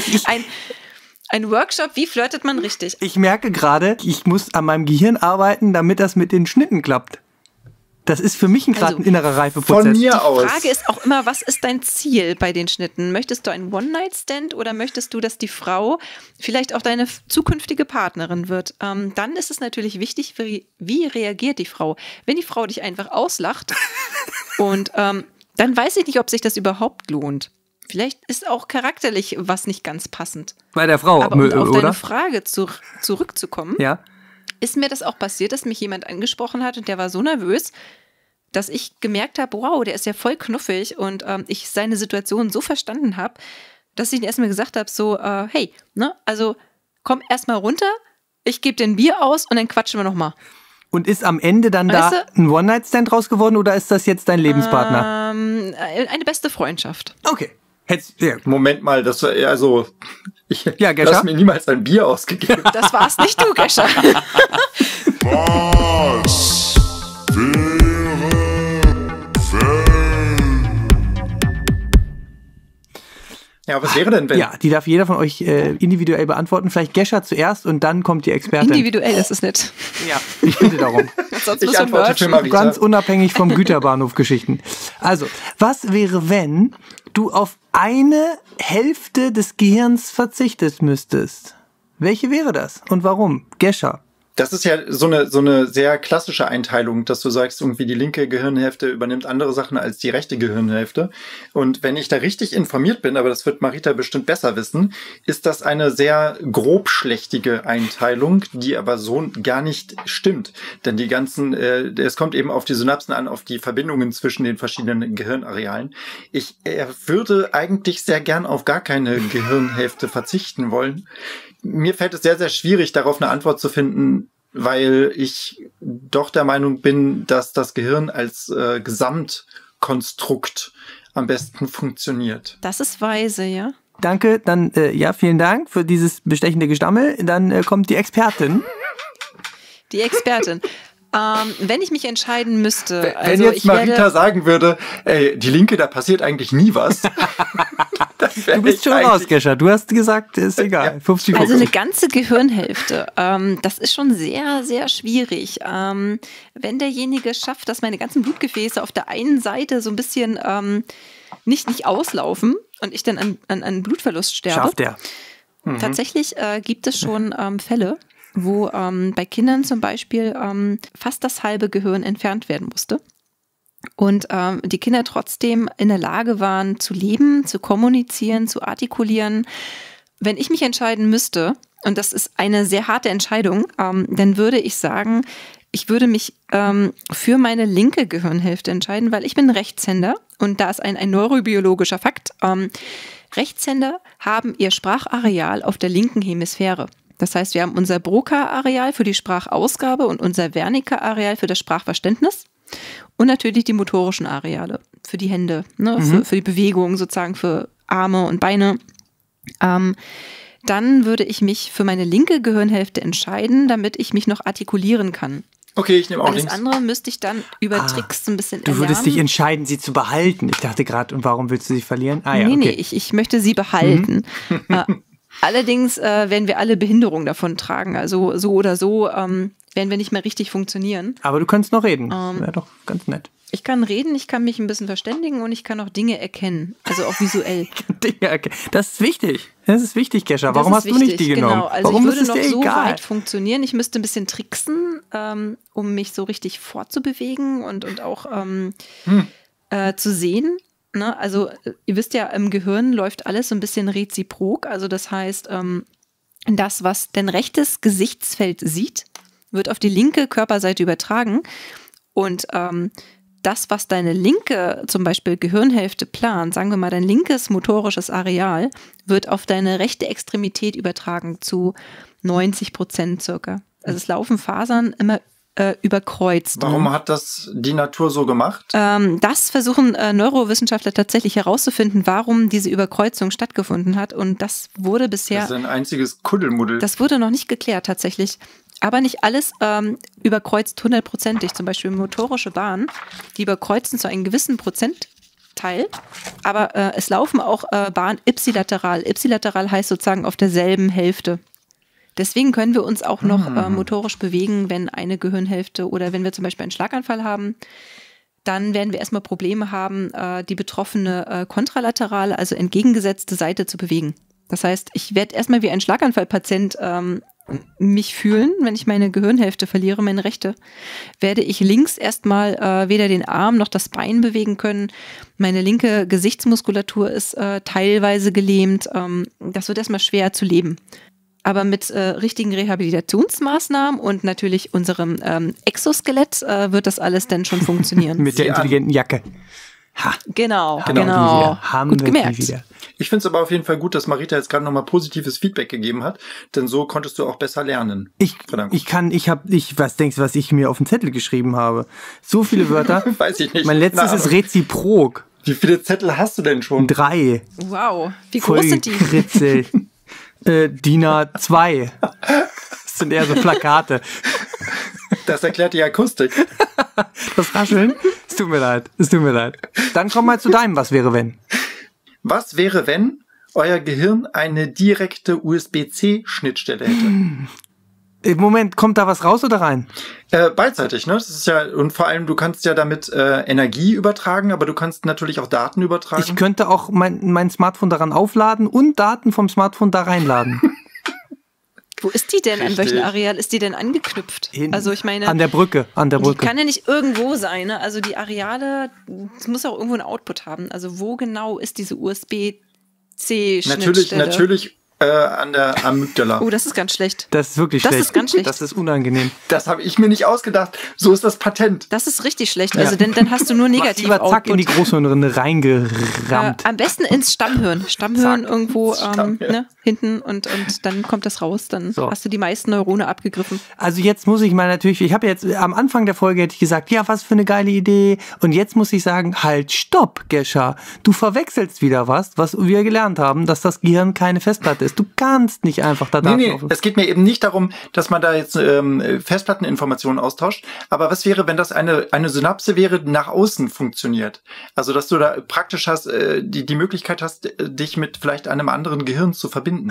Ein Workshop, wie flirtet man richtig? Ich merke gerade, ich muss an meinem Gehirn arbeiten, damit das mit den Schnitten klappt. Das ist für mich gerade ein innerer Reifeprozess. Von mir aus. Die Frage ist auch immer, was ist dein Ziel bei den Schnitten? Möchtest du einen One-Night-Stand oder möchtest du, dass die Frau vielleicht auch deine zukünftige Partnerin wird? Dann ist es natürlich wichtig, wie reagiert die Frau? Wenn die Frau dich einfach auslacht und dann weiß ich nicht, ob sich das überhaupt lohnt. Vielleicht ist auch charakterlich was nicht ganz passend. Bei der Frau, aber um auf oder? Deine Frage zurückzukommen, ja? Ist mir das auch passiert, dass mich jemand angesprochen hat und der war so nervös, dass ich gemerkt habe, wow, der ist ja voll knuffig und ich seine Situation so verstanden habe, dass ich ihm erstmal gesagt habe, so, hey, ne, also komm erstmal runter, ich gebe dir ein Bier aus und dann quatschen wir nochmal. Und ist am Ende dann da ein One-Night-Stand raus geworden oder ist das jetzt dein Lebenspartner? Eine beste Freundschaft. Okay. Moment mal, ich lass mir niemals ein Bier ausgegeben. Das war's nicht du, Gescher. Was wäre, Ja, was wäre denn, wenn? Ja, die darf jeder von euch individuell beantworten. Vielleicht Gescher zuerst und dann kommt die Expertin. Individuell, das ist nett. Ja, ich bitte darum. Ich antworte für Marita. Ganz unabhängig vom Güterbahnhof-Geschichten. Also, was wäre, wenn du auf eine Hälfte des Gehirns verzichten müsstest? Welche wäre das und warum? Gescher. Das ist ja so eine sehr klassische Einteilung, dass du sagst, irgendwie die linke Gehirnhälfte übernimmt andere Sachen als die rechte Gehirnhälfte. Und wenn ich da richtig informiert bin, aber das wird Marita bestimmt besser wissen, ist das eine sehr grobschlächtige Einteilung, die aber so gar nicht stimmt. Denn die ganzen, es kommt eben auf die Synapsen an, auf die Verbindungen zwischen den verschiedenen Gehirnarealen. Ich würde eigentlich sehr gern auf gar keine Gehirnhälfte verzichten wollen. Mir fällt es sehr, sehr schwierig, darauf eine Antwort zu finden, weil ich doch der Meinung bin, dass das Gehirn als Gesamtkonstrukt am besten funktioniert. Das ist weise, ja. Danke, dann vielen Dank für dieses bestechende Gestammel. Dann kommt die Expertin. Die Expertin. Wenn ich mich entscheiden müsste... Wenn jetzt Marita sagen würde, ey, die Linke, da passiert eigentlich nie was. Du bist schon raus, Gescher. Du hast gesagt, ist egal. Ja. 50. Also eine ganze Gehirnhälfte. Das ist schon sehr, sehr schwierig. Wenn derjenige schafft, dass meine ganzen Blutgefäße auf der einen Seite so ein bisschen nicht auslaufen und ich dann an Blutverlust sterbe. Schafft er. Mhm. Tatsächlich gibt es schon Fälle, wo bei Kindern zum Beispiel fast das halbe Gehirn entfernt werden musste. Und die Kinder trotzdem in der Lage waren, zu leben, zu kommunizieren, zu artikulieren. Wenn ich mich entscheiden müsste, und das ist eine sehr harte Entscheidung, dann würde ich sagen, ich würde mich für meine linke Gehirnhälfte entscheiden, weil ich bin Rechtshänder und da ist ein neurobiologischer Fakt. Rechtshänder haben ihr Sprachareal auf der linken Hemisphäre. Das heißt, wir haben unser Broca-Areal für die Sprachausgabe und unser Wernicke-Areal für das Sprachverständnis und natürlich die motorischen Areale für die Hände, ne, für die Bewegung sozusagen, für Arme und Beine. Dann würde ich mich für meine linke Gehirnhälfte entscheiden, damit ich mich noch artikulieren kann. Okay, ich nehme auch links. links. Alles andere müsste ich dann über Tricks so ein bisschen erlernen. Du würdest dich entscheiden, sie zu behalten. Ich dachte gerade, und warum willst du sie verlieren? Nee, ich möchte sie behalten. Allerdings werden wir alle Behinderungen davon tragen. Also so oder so werden wir nicht mehr richtig funktionieren. Aber du kannst noch reden. Wäre doch ganz nett. Ich kann reden, ich kann mich ein bisschen verständigen und ich kann auch Dinge erkennen. Also auch visuell. Dinge erkennen. Das ist wichtig. Das ist wichtig, Gescher. Warum hast du nicht die genommen? Genau. Also warum ich würde noch so weit funktionieren. Ich müsste ein bisschen tricksen, um mich so richtig fortzubewegen und auch zu sehen. Ne? Also ihr wisst ja, im Gehirn läuft alles so ein bisschen reziprok. Also das heißt, das, was dein rechtes Gesichtsfeld sieht, wird auf die linke Körperseite übertragen. Und das, was deine linke, zum Beispiel Gehirnhälfte plant, sagen wir mal dein linkes motorisches Areal, wird auf deine rechte Extremität übertragen zu 90% circa. Also es laufen Fasern immer überkreuzt. Warum hat das die Natur so gemacht? Das versuchen Neurowissenschaftler tatsächlich herauszufinden, warum diese Überkreuzung stattgefunden hat. Und das wurde bisher... Das ist ein einziges Kuddelmuddel. Das wurde noch nicht geklärt tatsächlich. Aber nicht alles überkreuzt 100%ig. Zum Beispiel motorische Bahnen, die überkreuzen zu einem gewissen Prozentteil. Aber es laufen auch Bahnen ipsilateral. Ipsilateral heißt sozusagen auf derselben Hälfte. Deswegen können wir uns auch noch motorisch bewegen, wenn eine Gehirnhälfte oder wenn wir zum Beispiel einen Schlaganfall haben. Dann werden wir erstmal Probleme haben, die betroffene kontralaterale, also entgegengesetzte Seite zu bewegen. Das heißt, ich werde erstmal wie ein Schlaganfallpatient mich fühlen, wenn ich meine Gehirnhälfte verliere, meine rechte, werde ich links erstmal weder den Arm noch das Bein bewegen können. Meine linke Gesichtsmuskulatur ist teilweise gelähmt. Das wird erstmal schwer zu leben. Aber mit richtigen Rehabilitationsmaßnahmen und natürlich unserem Exoskelett wird das alles dann schon funktionieren. Mit der intelligenten Jacke. Ha. Genau. Haben Gut gemerkt. Ich finde es aber auf jeden Fall gut, dass Marita jetzt gerade nochmal positives Feedback gegeben hat, denn so konntest du auch besser lernen. Was denkst du, was ich mir auf den Zettel geschrieben habe? So viele Wörter. Weiß ich nicht. Mein letztes ist reziprok. Wie viele Zettel hast du denn schon? 3. Wow, wie groß sind die? Kritzel. DIN A2. Das sind eher so Plakate. Das erklärt die Akustik. Das Rascheln? Es tut mir leid. Dann komm mal zu deinem Was wäre wenn. Was wäre, wenn euer Gehirn eine direkte USB-C-Schnittstelle hätte? Im Moment, kommt da was raus oder rein? Beidseitig, ne? Das ist ja, und vor allem, du kannst ja damit Energie übertragen, aber du kannst natürlich auch Daten übertragen. Ich könnte auch mein Smartphone daran aufladen und Daten vom Smartphone da reinladen. Wo ist die denn? Richtig. An welchem Areal ist die denn angeknüpft? Also ich meine... An der Brücke. Die kann ja nicht irgendwo sein, ne? Also die Areale, es muss auch irgendwo ein Output haben. Also wo genau ist diese USB-C-Schnittstelle? Natürlich an der Amygdala. Oh, das ist ganz schlecht. Das ist wirklich schlecht. Das ist ganz schlecht. Das ist unangenehm. Das habe ich mir nicht ausgedacht. So ist das Patent. Das ist richtig schlecht. Also dann hast du nur Negativ-Output. Zack in die Großhirnrinde reingerammt. Am besten ins Stammhirn. Stammhirn irgendwo ne, hinten und dann kommt das raus. Dann hast du die meisten Neurone abgegriffen. Also jetzt muss ich mal natürlich, ich habe jetzt am Anfang der Folge hätte ich gesagt, ja, was für eine geile Idee. Und jetzt muss ich sagen, halt, stopp, Gescha. Du verwechselst wieder was wir gelernt haben, dass das Gehirn keine Festplatte ist. Du kannst nicht einfach da Daten aufnehmen. Es geht mir eben nicht darum, dass man da jetzt Festplatteninformationen austauscht. Aber was wäre, wenn das eine Synapse wäre, die nach außen funktioniert? Also, dass du da praktisch hast, die Möglichkeit hast, dich mit vielleicht einem anderen Gehirn zu verbinden.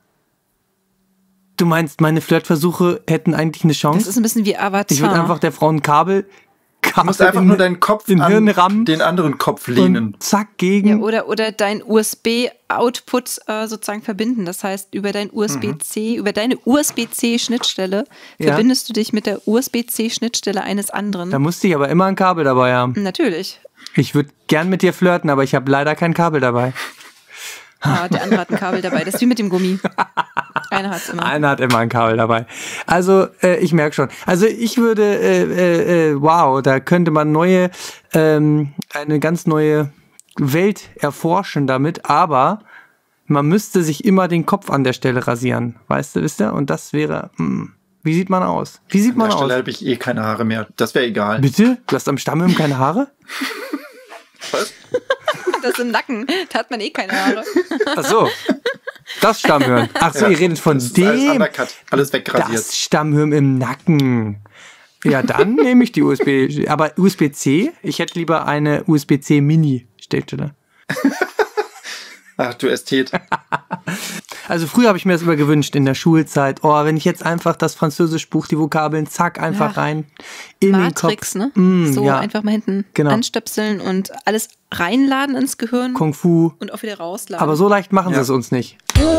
Du meinst, meine Flirtversuche hätten eigentlich eine Chance? Das ist ein bisschen wie Avatar. Ich würde einfach der Frau ein Kabel Du musst einfach nur deinen Kopf den Hirn rammen, den anderen Kopf lehnen. Und zack, gegen. Ja, oder dein USB-Output sozusagen verbinden. Das heißt, über dein USB-C, über deine USB-C-Schnittstelle verbindest du dich mit der USB-C-Schnittstelle eines anderen. Da musste ich aber immer ein Kabel dabei haben. Natürlich. Ich würde gern mit dir flirten, aber ich habe leider kein Kabel dabei. Ah, der andere hat ein Kabel dabei. Das ist wie mit dem Gummi. Einer hat immer ein Kabel dabei. Also, ich merke schon. Also, ich würde, wow, da könnte man eine ganz neue Welt erforschen damit, aber man müsste sich immer den Kopf an der Stelle rasieren. Wisst ihr? Und das wäre, wie sieht man aus? An der Stelle habe ich keine Haare mehr. Das wäre egal. Bitte? Du hast am Stammhirn keine Haare? Was? Das im Nacken, da hat man keine Haare. Ach so, das Stammhirn. Ach so, ihr redet von dem. Alles wegrasiert. Das Stammhirn im Nacken. Ja, dann nehme ich die USB. Aber USB-C? Ich hätte lieber eine USB-C Mini. Steht da. Ach, du Ästhet. Also früher habe ich mir das immer gewünscht in der Schulzeit. Oh, wenn ich jetzt einfach das Französischbuch, die Vokabeln, zack, einfach rein in Matrix, den Kopf. Ne? Einfach mal hinten anstöpseln und alles reinladen ins Gehirn. Kung Fu. Und auch wieder rausladen. Aber so leicht machen sie es uns nicht.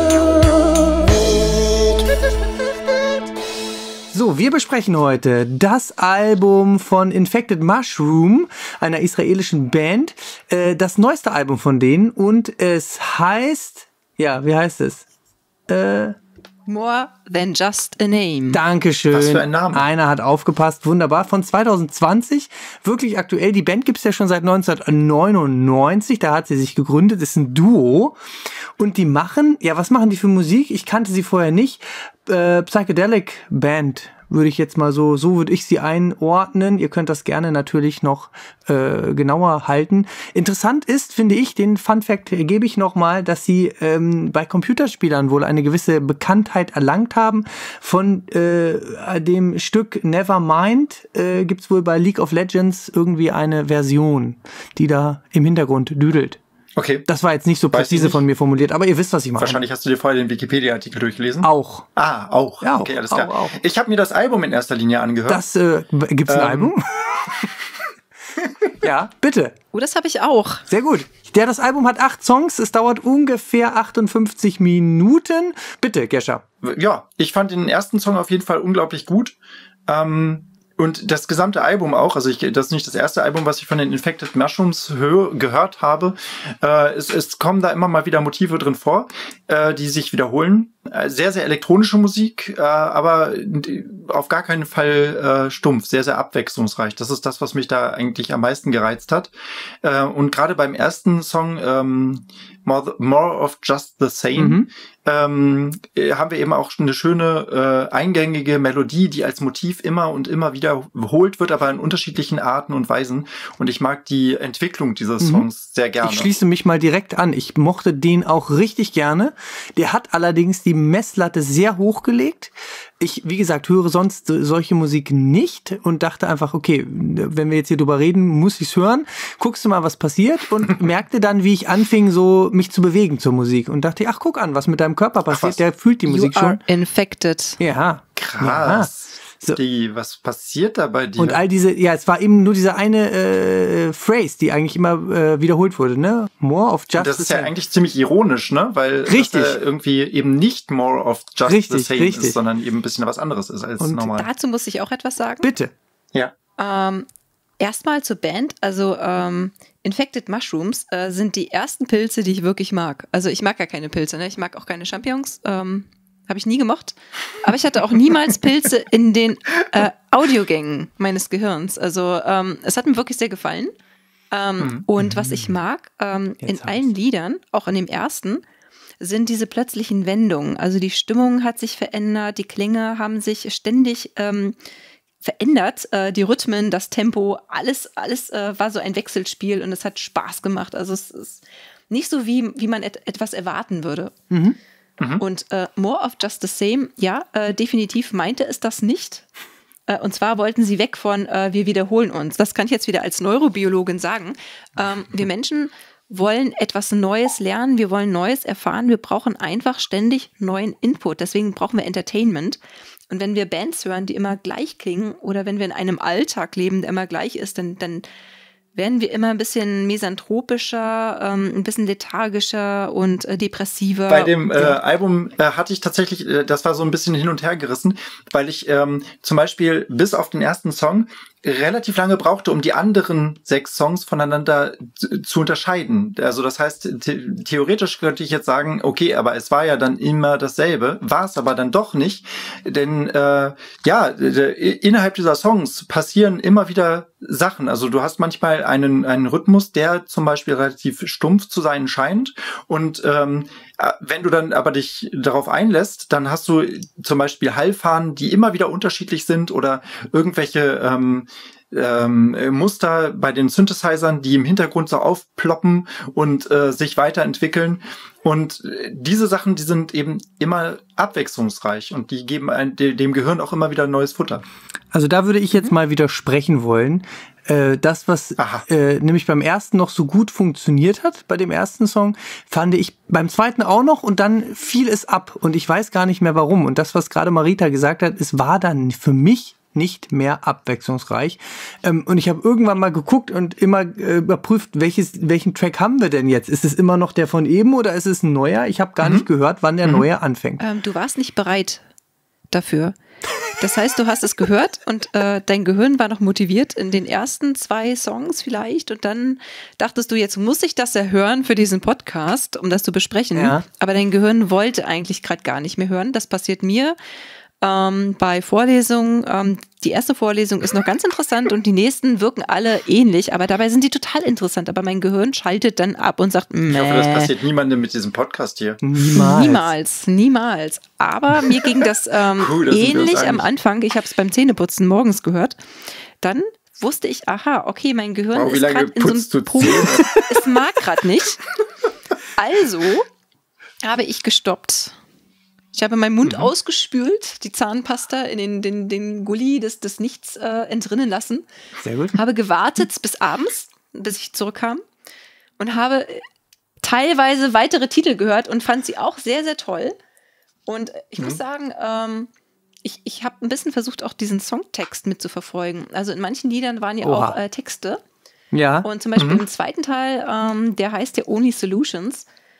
So, wir besprechen heute das Album von Infected Mushroom, einer israelischen Band, das neueste Album von denen, und es heißt, wie heißt es? More Than Just a Name. Dankeschön. Was für ein Name. Einer hat aufgepasst, wunderbar. Von 2020, wirklich aktuell. Die Band gibt es ja schon seit 1999, da hat sie sich gegründet, ist ein Duo. Und die machen, was machen die für Musik? Ich kannte sie vorher nicht. Psychedelic Band, würde ich jetzt mal so würde ich sie einordnen. Ihr könnt das gerne natürlich noch genauer halten. Interessant ist, finde ich, den Funfact gebe ich nochmal, dass sie bei Computerspielern wohl eine gewisse Bekanntheit erlangt haben. Von dem Stück Nevermind gibt es wohl bei League of Legends irgendwie eine Version, die da im Hintergrund düdelt. Okay. Das war jetzt nicht so präzise von mir formuliert, aber ihr wisst, was ich meine. Wahrscheinlich hast du dir vorher den Wikipedia-Artikel durchgelesen. Auch. Ah, auch. Ja, okay, alles klar. Auch. Ich habe mir das Album in erster Linie angehört. Gibt's ein Album? Ja, bitte. Oh, das habe ich auch. Sehr gut. Das Album hat 8 Songs, es dauert ungefähr 58 Minuten. Bitte, Gescha. Ja, ich fand den ersten Song auf jeden Fall unglaublich gut. Und das gesamte Album auch, also das ist nicht das erste Album, was ich von den Infected Mushrooms gehört habe. Es kommen da immer mal wieder Motive drin vor, die sich wiederholen. Sehr, sehr elektronische Musik, aber auf gar keinen Fall stumpf, sehr, sehr abwechslungsreich. Das ist das, was mich da eigentlich am meisten gereizt hat. Und gerade beim ersten Song, More of Just the Same, haben wir eben auch eine schöne eingängige Melodie, die als Motiv immer und immer wiederholt wird, aber in unterschiedlichen Arten und Weisen. Und ich mag die Entwicklung dieses Songs sehr gerne. Ich schließe mich mal direkt an. Ich mochte den auch richtig gerne. Der hat allerdings die Messlatte sehr hochgelegt. Ich, wie gesagt, höre sonst solche Musik nicht und dachte einfach, okay, wenn wir jetzt hier drüber reden, muss ich's hören. Guckst du mal, was passiert, und merkte dann, wie ich anfing, so mich zu bewegen zur Musik, und dachte, ach, guck an, was mit deinem Körper passiert. Der fühlt die Musik schon. Infected. Ja. Krass. So. Was passiert da bei dir? Und all diese, es war eben nur diese eine Phrase, die eigentlich immer wiederholt wurde, ne? More of just the same. Das ist ja eigentlich ziemlich ironisch, ne? Weil das irgendwie eben nicht more of just the same ist, sondern eben ein bisschen was anderes ist als normal. Dazu muss ich auch etwas sagen. Bitte. Ja. Erstmal zur Band, also Infected Mushrooms sind die ersten Pilze, die ich wirklich mag. Also ich mag gar keine Pilze, ne? Ich mag auch keine Champignons, habe ich nie gemocht. Aber ich hatte auch niemals Pilze in den Audiogängen meines Gehirns. Also es hat mir wirklich sehr gefallen. Und was ich mag in allen Liedern, auch in dem ersten, sind diese plötzlichen Wendungen. Also die Stimmung hat sich verändert, die Klänge haben sich ständig verändert, die Rhythmen, das Tempo, alles war so ein Wechselspiel und es hat Spaß gemacht. Also es ist nicht so, wie man etwas erwarten würde. Und More of Just the Same, definitiv meinte es das nicht. Und zwar wollten sie weg von wir wiederholen uns. Das kann ich jetzt wieder als Neurobiologin sagen. Wir Menschen wollen etwas Neues lernen, wir wollen Neues erfahren, wir brauchen einfach ständig neuen Input. Deswegen brauchen wir Entertainment. Und wenn wir Bands hören, die immer gleich klingen, oder wenn wir in einem Alltag leben, der immer gleich ist, dann werden wir immer ein bisschen misanthropischer, ein bisschen lethargischer und depressiver. Bei dem Album hatte ich tatsächlich, das war so ein bisschen hin und her gerissen, weil ich zum Beispiel bis auf den ersten Song relativ lange brauchte, um die anderen 6 Songs voneinander zu unterscheiden. Also das heißt, theoretisch könnte ich jetzt sagen, okay, aber es war ja dann immer dasselbe, war es aber dann doch nicht, denn innerhalb dieser Songs passieren immer wieder Sachen. Also du hast manchmal einen Rhythmus, der zum Beispiel relativ stumpf zu sein scheint, und wenn du dann aber dich darauf einlässt, dann hast du zum Beispiel Hallfahnen, die immer wieder unterschiedlich sind, oder irgendwelche Muster bei den Synthesizern, die im Hintergrund so aufploppen und sich weiterentwickeln. Und diese Sachen, die sind eben immer abwechslungsreich und die geben dem Gehirn auch immer wieder neues Futter. Also da würde ich jetzt mal widersprechen wollen. Das, was nämlich beim ersten noch so gut funktioniert hat, bei dem ersten Song, fand ich beim zweiten auch noch, und dann fiel es ab und ich weiß gar nicht mehr warum. Und das, was gerade Marita gesagt hat, es war dann für mich nicht mehr abwechslungsreich. Und ich habe irgendwann mal geguckt und immer überprüft, welchen Track haben wir denn jetzt? Ist es immer noch der von eben oder ist es ein neuer? Ich habe gar nicht gehört, wann der neue anfängt. Du warst nicht bereit dafür. Das heißt, du hast es gehört und dein Gehirn war noch motiviert in den ersten 2 Songs vielleicht, und dann dachtest du, jetzt muss ich das ja hören für diesen Podcast, um das zu besprechen. Ja. Aber dein Gehirn wollte eigentlich gerade gar nicht mehr hören. Das passiert mir bei Vorlesungen. Die erste Vorlesung ist noch ganz interessant und die nächsten wirken alle ähnlich, aber dabei sind die total interessant. Aber mein Gehirn schaltet dann ab und sagt, Ich hoffe, das passiert niemandem mit diesem Podcast hier. Niemals. Aber mir ging das ähnlich am Anfang. Ich habe es beim Zähneputzen morgens gehört. Dann wusste ich, okay, mein Gehirn ist gerade in so einem Punkt, es mag gerade nicht. Also habe ich gestoppt. Ich habe meinen Mund ausgespült, die Zahnpasta in den Gully des Nichts entrinnen lassen. Sehr gut. Habe gewartet bis abends, bis ich zurückkam, und habe teilweise weitere Titel gehört und fand sie auch sehr, sehr toll. Und ich muss sagen, ich habe ein bisschen versucht, auch diesen Songtext mitzuverfolgen. Also in manchen Liedern waren ja auch Texte. Ja. Und zum Beispiel im zweiten Teil, der heißt ja Only Solutions,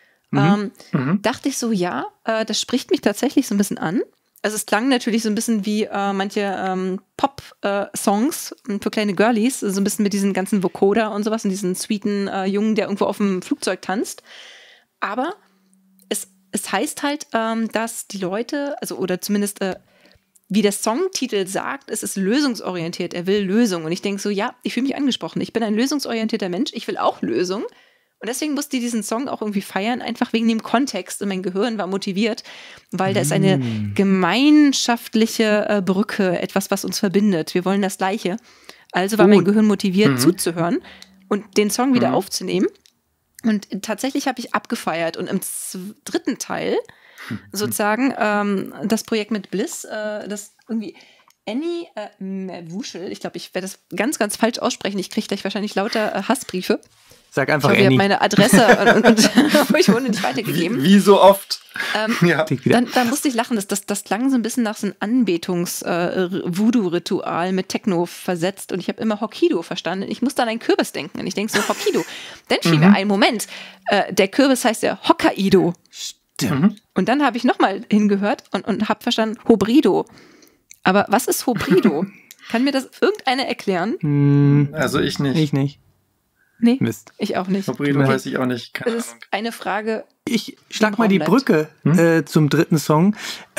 dachte ich so, das spricht mich tatsächlich so ein bisschen an. Also es klang natürlich so ein bisschen wie manche Pop-Songs für kleine Girlies, so ein bisschen mit diesen ganzen Vocoder und sowas und diesen sweeten Jungen, der irgendwo auf dem Flugzeug tanzt. Aber es es heißt halt, dass die Leute, also oder zumindest wie der Songtitel sagt, es ist lösungsorientiert, er will Lösung. Und ich denke so, ja, ich fühle mich angesprochen. Ich bin ein lösungsorientierter Mensch, ich will auch Lösung. Und deswegen musste ich diesen Song auch irgendwie feiern, einfach wegen dem Kontext. Und mein Gehirn war motiviert, weil da ist eine gemeinschaftliche Brücke, etwas, was uns verbindet. Wir wollen das Gleiche. Also war mein Gehirn motiviert, zuzuhören und den Song wieder aufzunehmen. Und tatsächlich habe ich abgefeiert. Und im dritten Teil sozusagen das Projekt mit Bliss, das irgendwie Annie Wuschel, ich glaube, ich werde das ganz, ganz falsch aussprechen. Ich kriege gleich wahrscheinlich lauter Hassbriefe. Sag einfach Annie. Ich habe meine Adresse und ich wurde nicht weitergegeben. Wie so oft. Dann musste ich lachen. Das klang so ein bisschen nach so einem Anbetungs-Voodoo-Ritual mit Techno versetzt. Und ich habe immer Hokkaido verstanden. Ich musste an einen Kürbis denken. Und ich denke so, Hokkaido. Dann fiel mir ein, Moment, der Kürbis heißt ja Hokkaido. Stimmt. Und dann habe ich nochmal hingehört und habe verstanden, Hobrido. Aber was ist Hobrido? Kann mir das irgendeiner erklären? Also ich nicht. Ich nicht. Nee, Mist. Ich auch nicht. Hobrido weiß ich auch nicht. Keine das ist eine Frage. Ich schlag mal die Brücke zum dritten Song.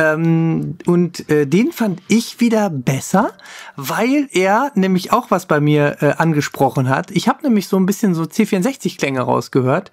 Und den fand ich wieder besser, weil er nämlich auch was bei mir angesprochen hat. Ich habe nämlich so ein bisschen so C64-Klänge rausgehört.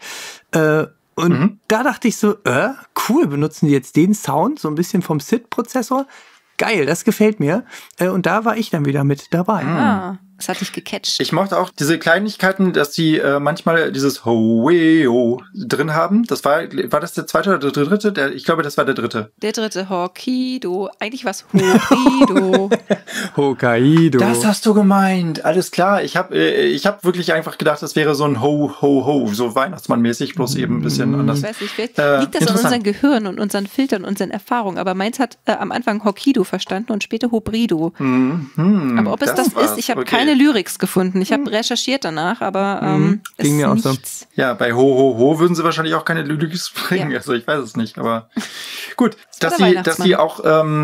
Und da dachte ich so, cool, benutzen die jetzt den Sound, so ein bisschen vom SID-Prozessor. Geil, das gefällt mir. Und da war ich dann wieder mit dabei. Das hat dich gecatcht. Ich mochte auch diese Kleinigkeiten, dass die manchmal dieses Ho-Weo drin haben. Das war das der zweite oder der dritte? Ich glaube, das war der dritte. Der dritte, Hokkaido. Eigentlich war es Hokkaido. Hokkaido. Das hast du gemeint. Alles klar. Ich hab wirklich einfach gedacht, das wäre so ein Ho-Ho-Ho, so Weihnachtsmann-mäßig, bloß eben ein bisschen anders. Ich weiß nicht, vielleicht liegt das an unseren Gehirn und unseren Filtern und unseren Erfahrungen. Aber meins hat am Anfang Hokkaido verstanden und später Hobrido. Aber ob es das ist, ich habe keine Lyrics gefunden. Ich habe recherchiert danach, aber es ging mir auch so. Ja, bei Ho Ho Ho würden sie wahrscheinlich auch keine Lyrics bringen. Ja. Also ich weiß es nicht, aber gut, dass sie auch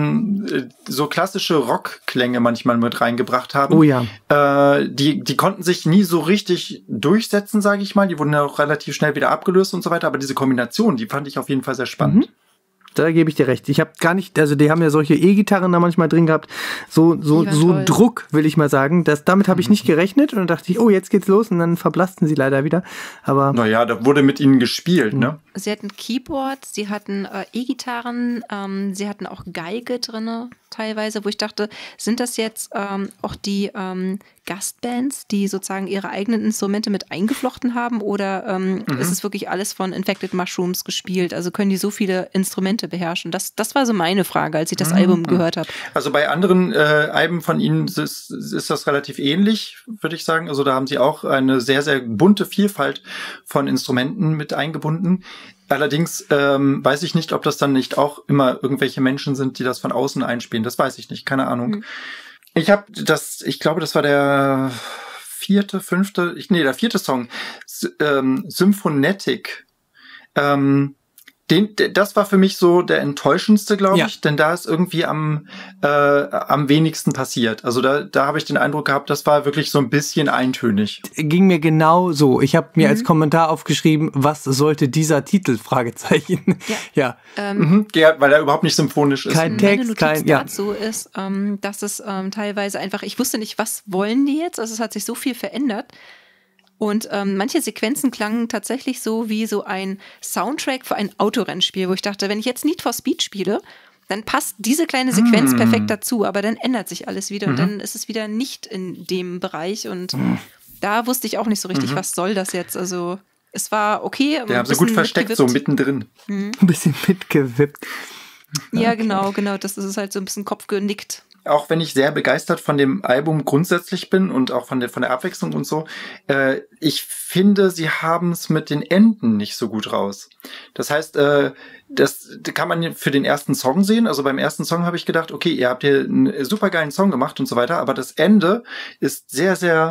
so klassische Rockklänge manchmal mit reingebracht haben. Oh ja. Die konnten sich nie so richtig durchsetzen, sage ich mal. Die wurden ja auch relativ schnell wieder abgelöst und so weiter. Aber diese Kombination, die fand ich auf jeden Fall sehr spannend. Da gebe ich dir recht. Ich habe gar nicht, also die haben ja solche E-Gitarren da manchmal drin gehabt. So Druck, will ich mal sagen. Damit habe ich nicht gerechnet. Und dann dachte ich, oh, jetzt geht's los. Und dann verblassten sie leider wieder. Aber naja, da wurde mit ihnen gespielt, ne? Sie hatten Keyboard, sie hatten E-Gitarren, sie hatten auch Geige drin teilweise, wo ich dachte, sind das jetzt auch die Gastbands, die sozusagen ihre eigenen Instrumente mit eingeflochten haben, oder ist es wirklich alles von Infected Mushrooms gespielt? Also können die so viele Instrumente beherrschen? Das war so meine Frage, als ich das Album gehört habe. Also bei anderen Alben von ihnen ist das relativ ähnlich, würde ich sagen. Also da haben sie auch eine sehr, sehr bunte Vielfalt von Instrumenten mit eingebunden. Allerdings weiß ich nicht, ob das dann nicht auch immer irgendwelche Menschen sind, die das von außen einspielen. Das weiß ich nicht, keine Ahnung. Ich glaube, das war der vierte Song, Symphonetic. Das war für mich so der enttäuschendste, glaube ich, denn da ist irgendwie am wenigsten passiert. Also da habe ich den Eindruck gehabt, das war wirklich so ein bisschen eintönig. Ging mir genau so. Ich habe mir als Kommentar aufgeschrieben, was sollte dieser Titel? Fragezeichen. Ja. Weil er überhaupt nicht symphonisch ist. Kein Text, dazu ist, dass es teilweise einfach, ich wusste nicht, was wollen die jetzt? Also es hat sich so viel verändert. Und manche Sequenzen klangen tatsächlich so wie so ein Soundtrack für ein Autorennspiel, wo ich dachte, wenn ich jetzt Need for Speed spiele, dann passt diese kleine Sequenz perfekt dazu, aber dann ändert sich alles wieder und dann ist es wieder nicht in dem Bereich und da wusste ich auch nicht so richtig, was soll das jetzt? Also es war okay. Die haben sie gut versteckt, so mittendrin. Ein bisschen mitgewippt. Ja, genau. Das ist halt so ein bisschen kopfgenickt. Auch wenn ich sehr begeistert von dem Album grundsätzlich bin und auch von der Abwechslung und so, ich finde, sie haben es mit den Enden nicht so gut raus. Das heißt, das kann man für den ersten Song sehen. Also beim ersten Song habe ich gedacht, okay, ihr habt hier einen supergeilen Song gemacht und so weiter, aber das Ende ist sehr, sehr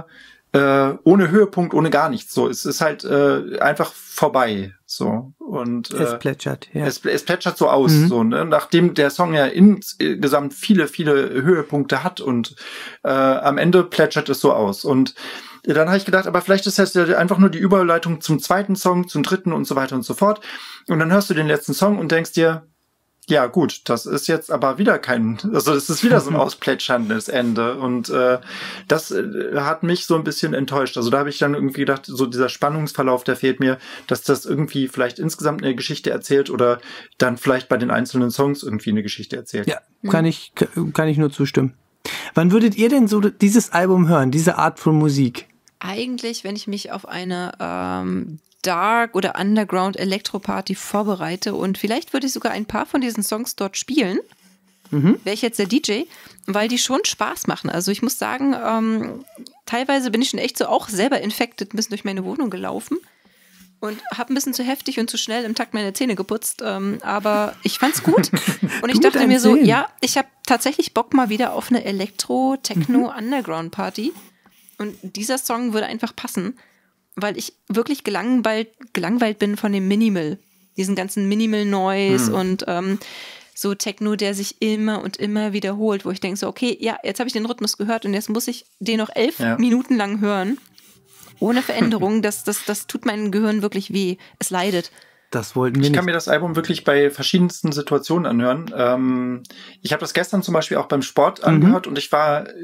ohne Höhepunkt, ohne gar nichts. So, es ist halt einfach vorbei. So und es plätschert, ja. Es plätschert so aus, so, ne? Nachdem der Song ja insgesamt viele Höhepunkte hat und am Ende plätschert es so aus. Und dann habe ich gedacht, aber vielleicht ist das ja einfach nur die Überleitung zum zweiten Song, zum dritten und so weiter und so fort. Und dann hörst du den letzten Song und denkst dir, ja gut, das ist jetzt aber wieder das ist wieder so ein ausplätscherndes Ende und das hat mich so ein bisschen enttäuscht. Also da habe ich dann irgendwie gedacht, so dieser Spannungsverlauf, der fehlt mir, dass das irgendwie vielleicht insgesamt eine Geschichte erzählt oder dann vielleicht bei den einzelnen Songs irgendwie eine Geschichte erzählt. Ja, kann ich nur zustimmen. Wann würdet ihr denn so dieses Album hören, diese Art von Musik? Eigentlich, wenn ich mich auf eine Dark- oder Underground-Elektro-Party vorbereite und vielleicht würde ich sogar ein paar von diesen Songs dort spielen, wäre ich jetzt der DJ, weil die schon Spaß machen. Also ich muss sagen, teilweise bin ich schon echt so auch selber infected ein bisschen durch meine Wohnung gelaufen und habe ein bisschen zu heftig und zu schnell im Takt meine Zähne geputzt, aber ich fand's gut und ich dachte mir so, ja, ich habe tatsächlich Bock mal wieder auf eine Elektro-Techno-Underground-Party und dieser Song würde einfach passen, weil ich wirklich gelangweilt bin von dem Minimal, diesen ganzen Minimal-Noise und so Techno, der sich immer und immer wiederholt, wo ich denke so, okay, ja, jetzt habe ich den Rhythmus gehört und jetzt muss ich den noch 11 Minuten lang hören, ohne Veränderung. Das tut meinem Gehirn wirklich weh. Es leidet. Das wollten wir nicht. Ich kann mir das Album wirklich bei verschiedensten Situationen anhören. Ich habe das gestern zum Beispiel auch beim Sport angehört und ich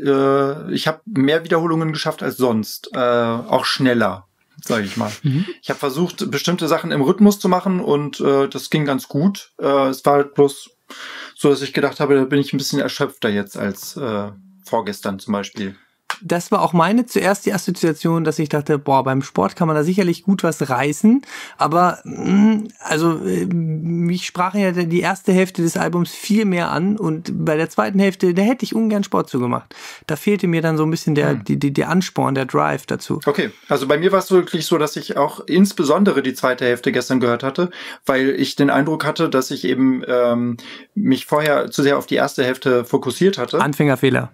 habe mehr Wiederholungen geschafft als sonst, auch schneller, sage ich mal. Ich habe versucht, bestimmte Sachen im Rhythmus zu machen und das ging ganz gut. Es war halt bloß so, dass ich gedacht habe, da bin ich ein bisschen erschöpfter jetzt als vorgestern zum Beispiel. Das war auch meine zuerst die Assoziation, dass ich dachte, beim Sport kann man da sicherlich gut was reißen, aber mich sprach ja die erste Hälfte des Albums viel mehr an und bei der zweiten Hälfte, da hätte ich ungern Sport zugemacht. Da fehlte mir dann so ein bisschen der Ansporn, der Drive dazu. Okay, also bei mir war es wirklich so, dass ich auch insbesondere die zweite Hälfte gestern gehört hatte, weil ich den Eindruck hatte, dass ich eben mich vorher zu sehr auf die erste Hälfte fokussiert hatte. Anfängerfehler.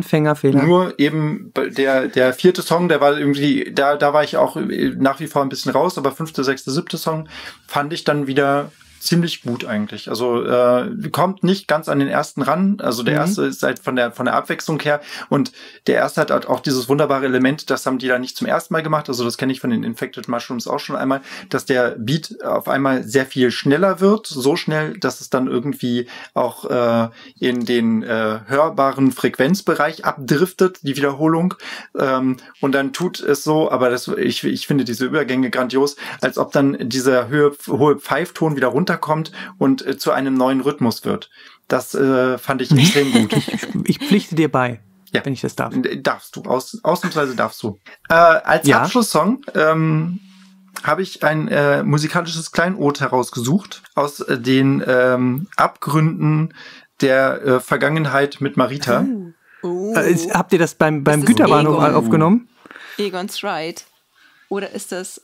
Nur eben der vierte Song, der war irgendwie, da war ich auch nach wie vor ein bisschen raus, aber 5., 6., 7. Song fand ich dann wieder ziemlich gut eigentlich. Also kommt nicht ganz an den ersten ran. Also der erste ist halt von der Abwechslung her und der erste hat halt auch dieses wunderbare Element, das haben die da nicht zum ersten Mal gemacht. Also das kenne ich von den Infected Mushrooms auch schon einmal, dass der Beat auf einmal sehr viel schneller wird, so schnell, dass es dann irgendwie auch in den hörbaren Frequenzbereich abdriftet, die Wiederholung. Und dann tut es so, aber ich finde diese Übergänge grandios, als ob dann dieser hohe Pfeifton wieder runterkommt und zu einem neuen Rhythmus wird. Das fand ich extrem gut. Ich pflichte dir bei, wenn ich das darf. Darfst du, ausnahmsweise darfst du. Als Abschlusssong habe ich ein musikalisches Kleinod herausgesucht aus den Abgründen der Vergangenheit mit Marita. Habt ihr das beim Güterbahnhof aufgenommen? Egon's Ride. Oder ist das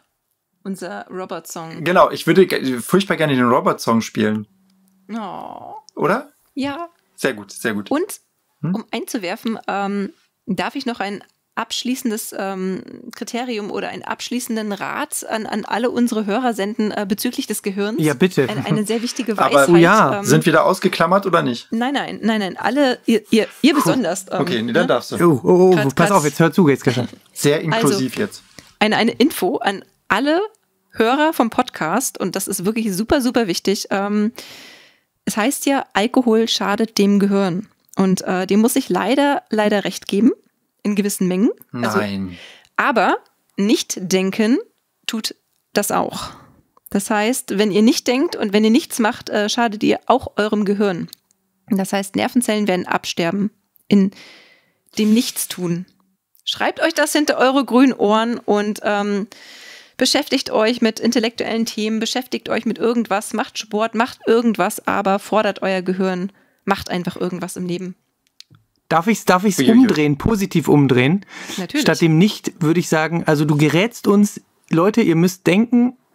unser Robert-Song? Genau, ich würde furchtbar gerne den Robert-Song spielen. Oh. Oder? Ja. Sehr gut, sehr gut. Und, um einzuwerfen, darf ich noch ein abschließendes Kriterium oder einen abschließenden Rat an alle unsere Hörer senden bezüglich des Gehirns? Ja, bitte. Eine sehr wichtige Weisheit. Aber sind wir da ausgeklammert oder nicht? Nein, alle, ihr besonders. Okay, dann darfst du. Oh, pass auf, jetzt hör zu, jetzt Kascha. Sehr inklusiv also, jetzt. Eine Info an alle Hörer vom Podcast, und das ist wirklich super, super wichtig. Es heißt ja, Alkohol schadet dem Gehirn. Und dem muss ich leider recht geben, in gewissen Mengen. Nein. Also, aber nicht denken tut das auch. Das heißt, wenn ihr nicht denkt und wenn ihr nichts macht, schadet ihr auch eurem Gehirn. Das heißt, Nervenzellen werden absterben in dem Nichtstun. Schreibt euch das hinter eure grünen Ohren und beschäftigt euch mit intellektuellen Themen, beschäftigt euch mit irgendwas, macht Sport, macht irgendwas, aber fordert euer Gehirn, macht einfach irgendwas im Leben. Darf ich's umdrehen, positiv umdrehen? Natürlich. Statt dem nicht würde ich sagen, also du gerätst uns, Leute, ihr müsst denken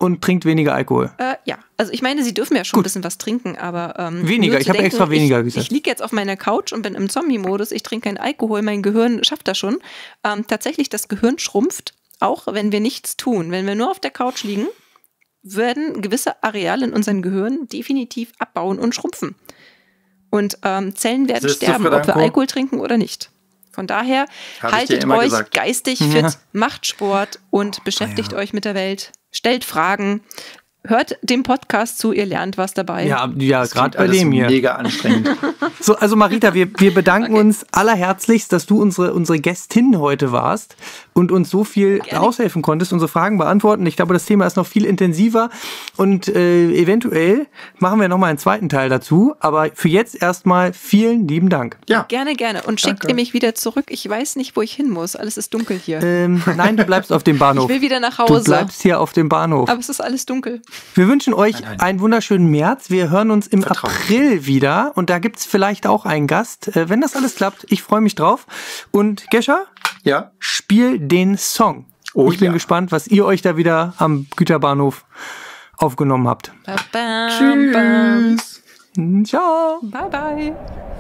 und trinkt weniger Alkohol. Ja, also ich meine, Sie dürfen ja schon ein bisschen was trinken, aber weniger, ich habe extra weniger gesagt. Ich liege jetzt auf meiner Couch und bin im Zombie-Modus, ich trinke keinen Alkohol, mein Gehirn schafft das schon. Tatsächlich, das Gehirn schrumpft, auch wenn wir nichts tun. Wenn wir nur auf der Couch liegen, werden gewisse Areale in unserem Gehirn definitiv abbauen und schrumpfen. Und Zellen werden sterben, ob wir Alkohol trinken oder nicht. Von daher haltet euch geistig fit, macht Sport und beschäftigt euch mit der Welt. Stellt Fragen. Hört dem Podcast zu, ihr lernt was dabei. Ja, gerade bei dem hier. Mega anstrengend. So, also Marita, wir bedanken uns allerherzlichst, dass du unsere Gästin heute warst und uns so viel aushelfen konntest, unsere Fragen beantworten. Ich glaube, das Thema ist noch viel intensiver und eventuell machen wir nochmal einen zweiten Teil dazu. Aber für jetzt erstmal vielen lieben Dank. Ja. Gerne. Und schickt ihr mich wieder zurück. Ich weiß nicht, wo ich hin muss. Alles ist dunkel hier. Nein, du bleibst auf dem Bahnhof. Ich will wieder nach Hause. Du bleibst hier auf dem Bahnhof. Aber es ist alles dunkel. Wir wünschen euch einen wunderschönen März. Wir hören uns im April wieder und da gibt es vielleicht auch einen Gast. Wenn das alles klappt, ich freue mich drauf. Und Gescher, spiel den Song. Ich bin gespannt, was ihr euch da wieder am Güterbahnhof aufgenommen habt. Tschüss. Ciao. Bye, bye.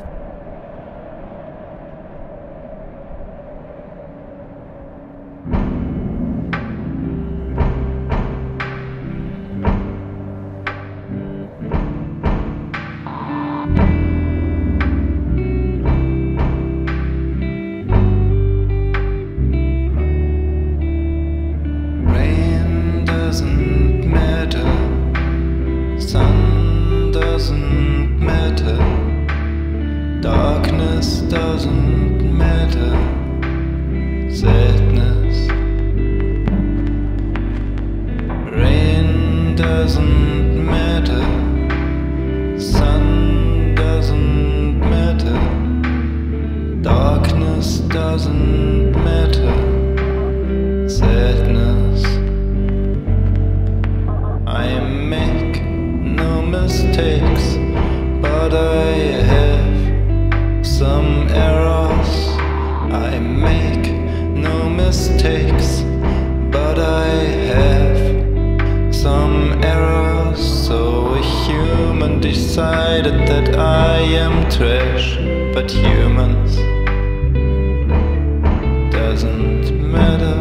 Doesn't matter, sadness. Rain doesn't matter, sun doesn't matter, darkness doesn't matter, sadness. I make no mistakes, but I have some errors. I make no mistakes, but I have some errors. So a human decided that I am trash, but humans doesn't matter.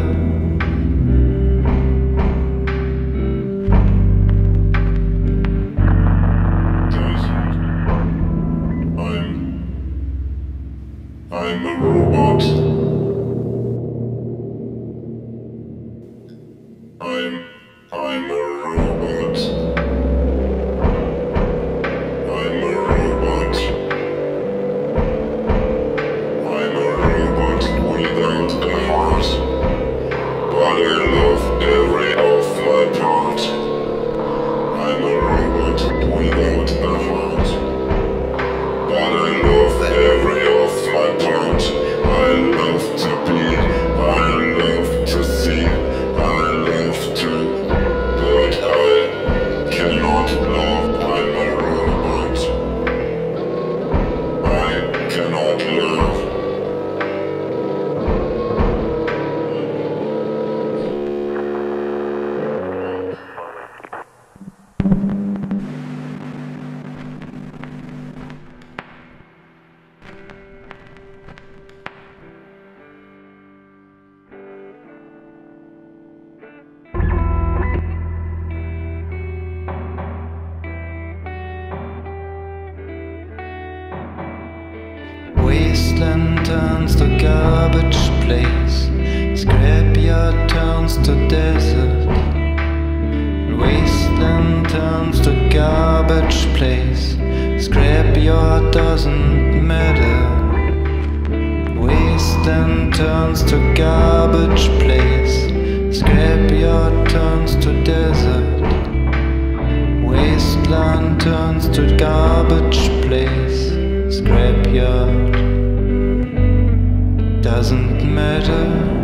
I'm a robot. I'm a robot. I'm a robot. I'm a robot without a heart, but I love every of my part. I'm a robot without a heart, but I love every of my part. I love to be, I love to see, I love to, but I cannot love. I'm a robot. I cannot love. Wasteland turns to garbage place, scrapyard turns to desert. Wasteland turns to garbage place, scrapyard doesn't matter. Wasteland turns to garbage place, scrapyard turns to desert. Wasteland turns to garbage place, scrapyard doesn't matter.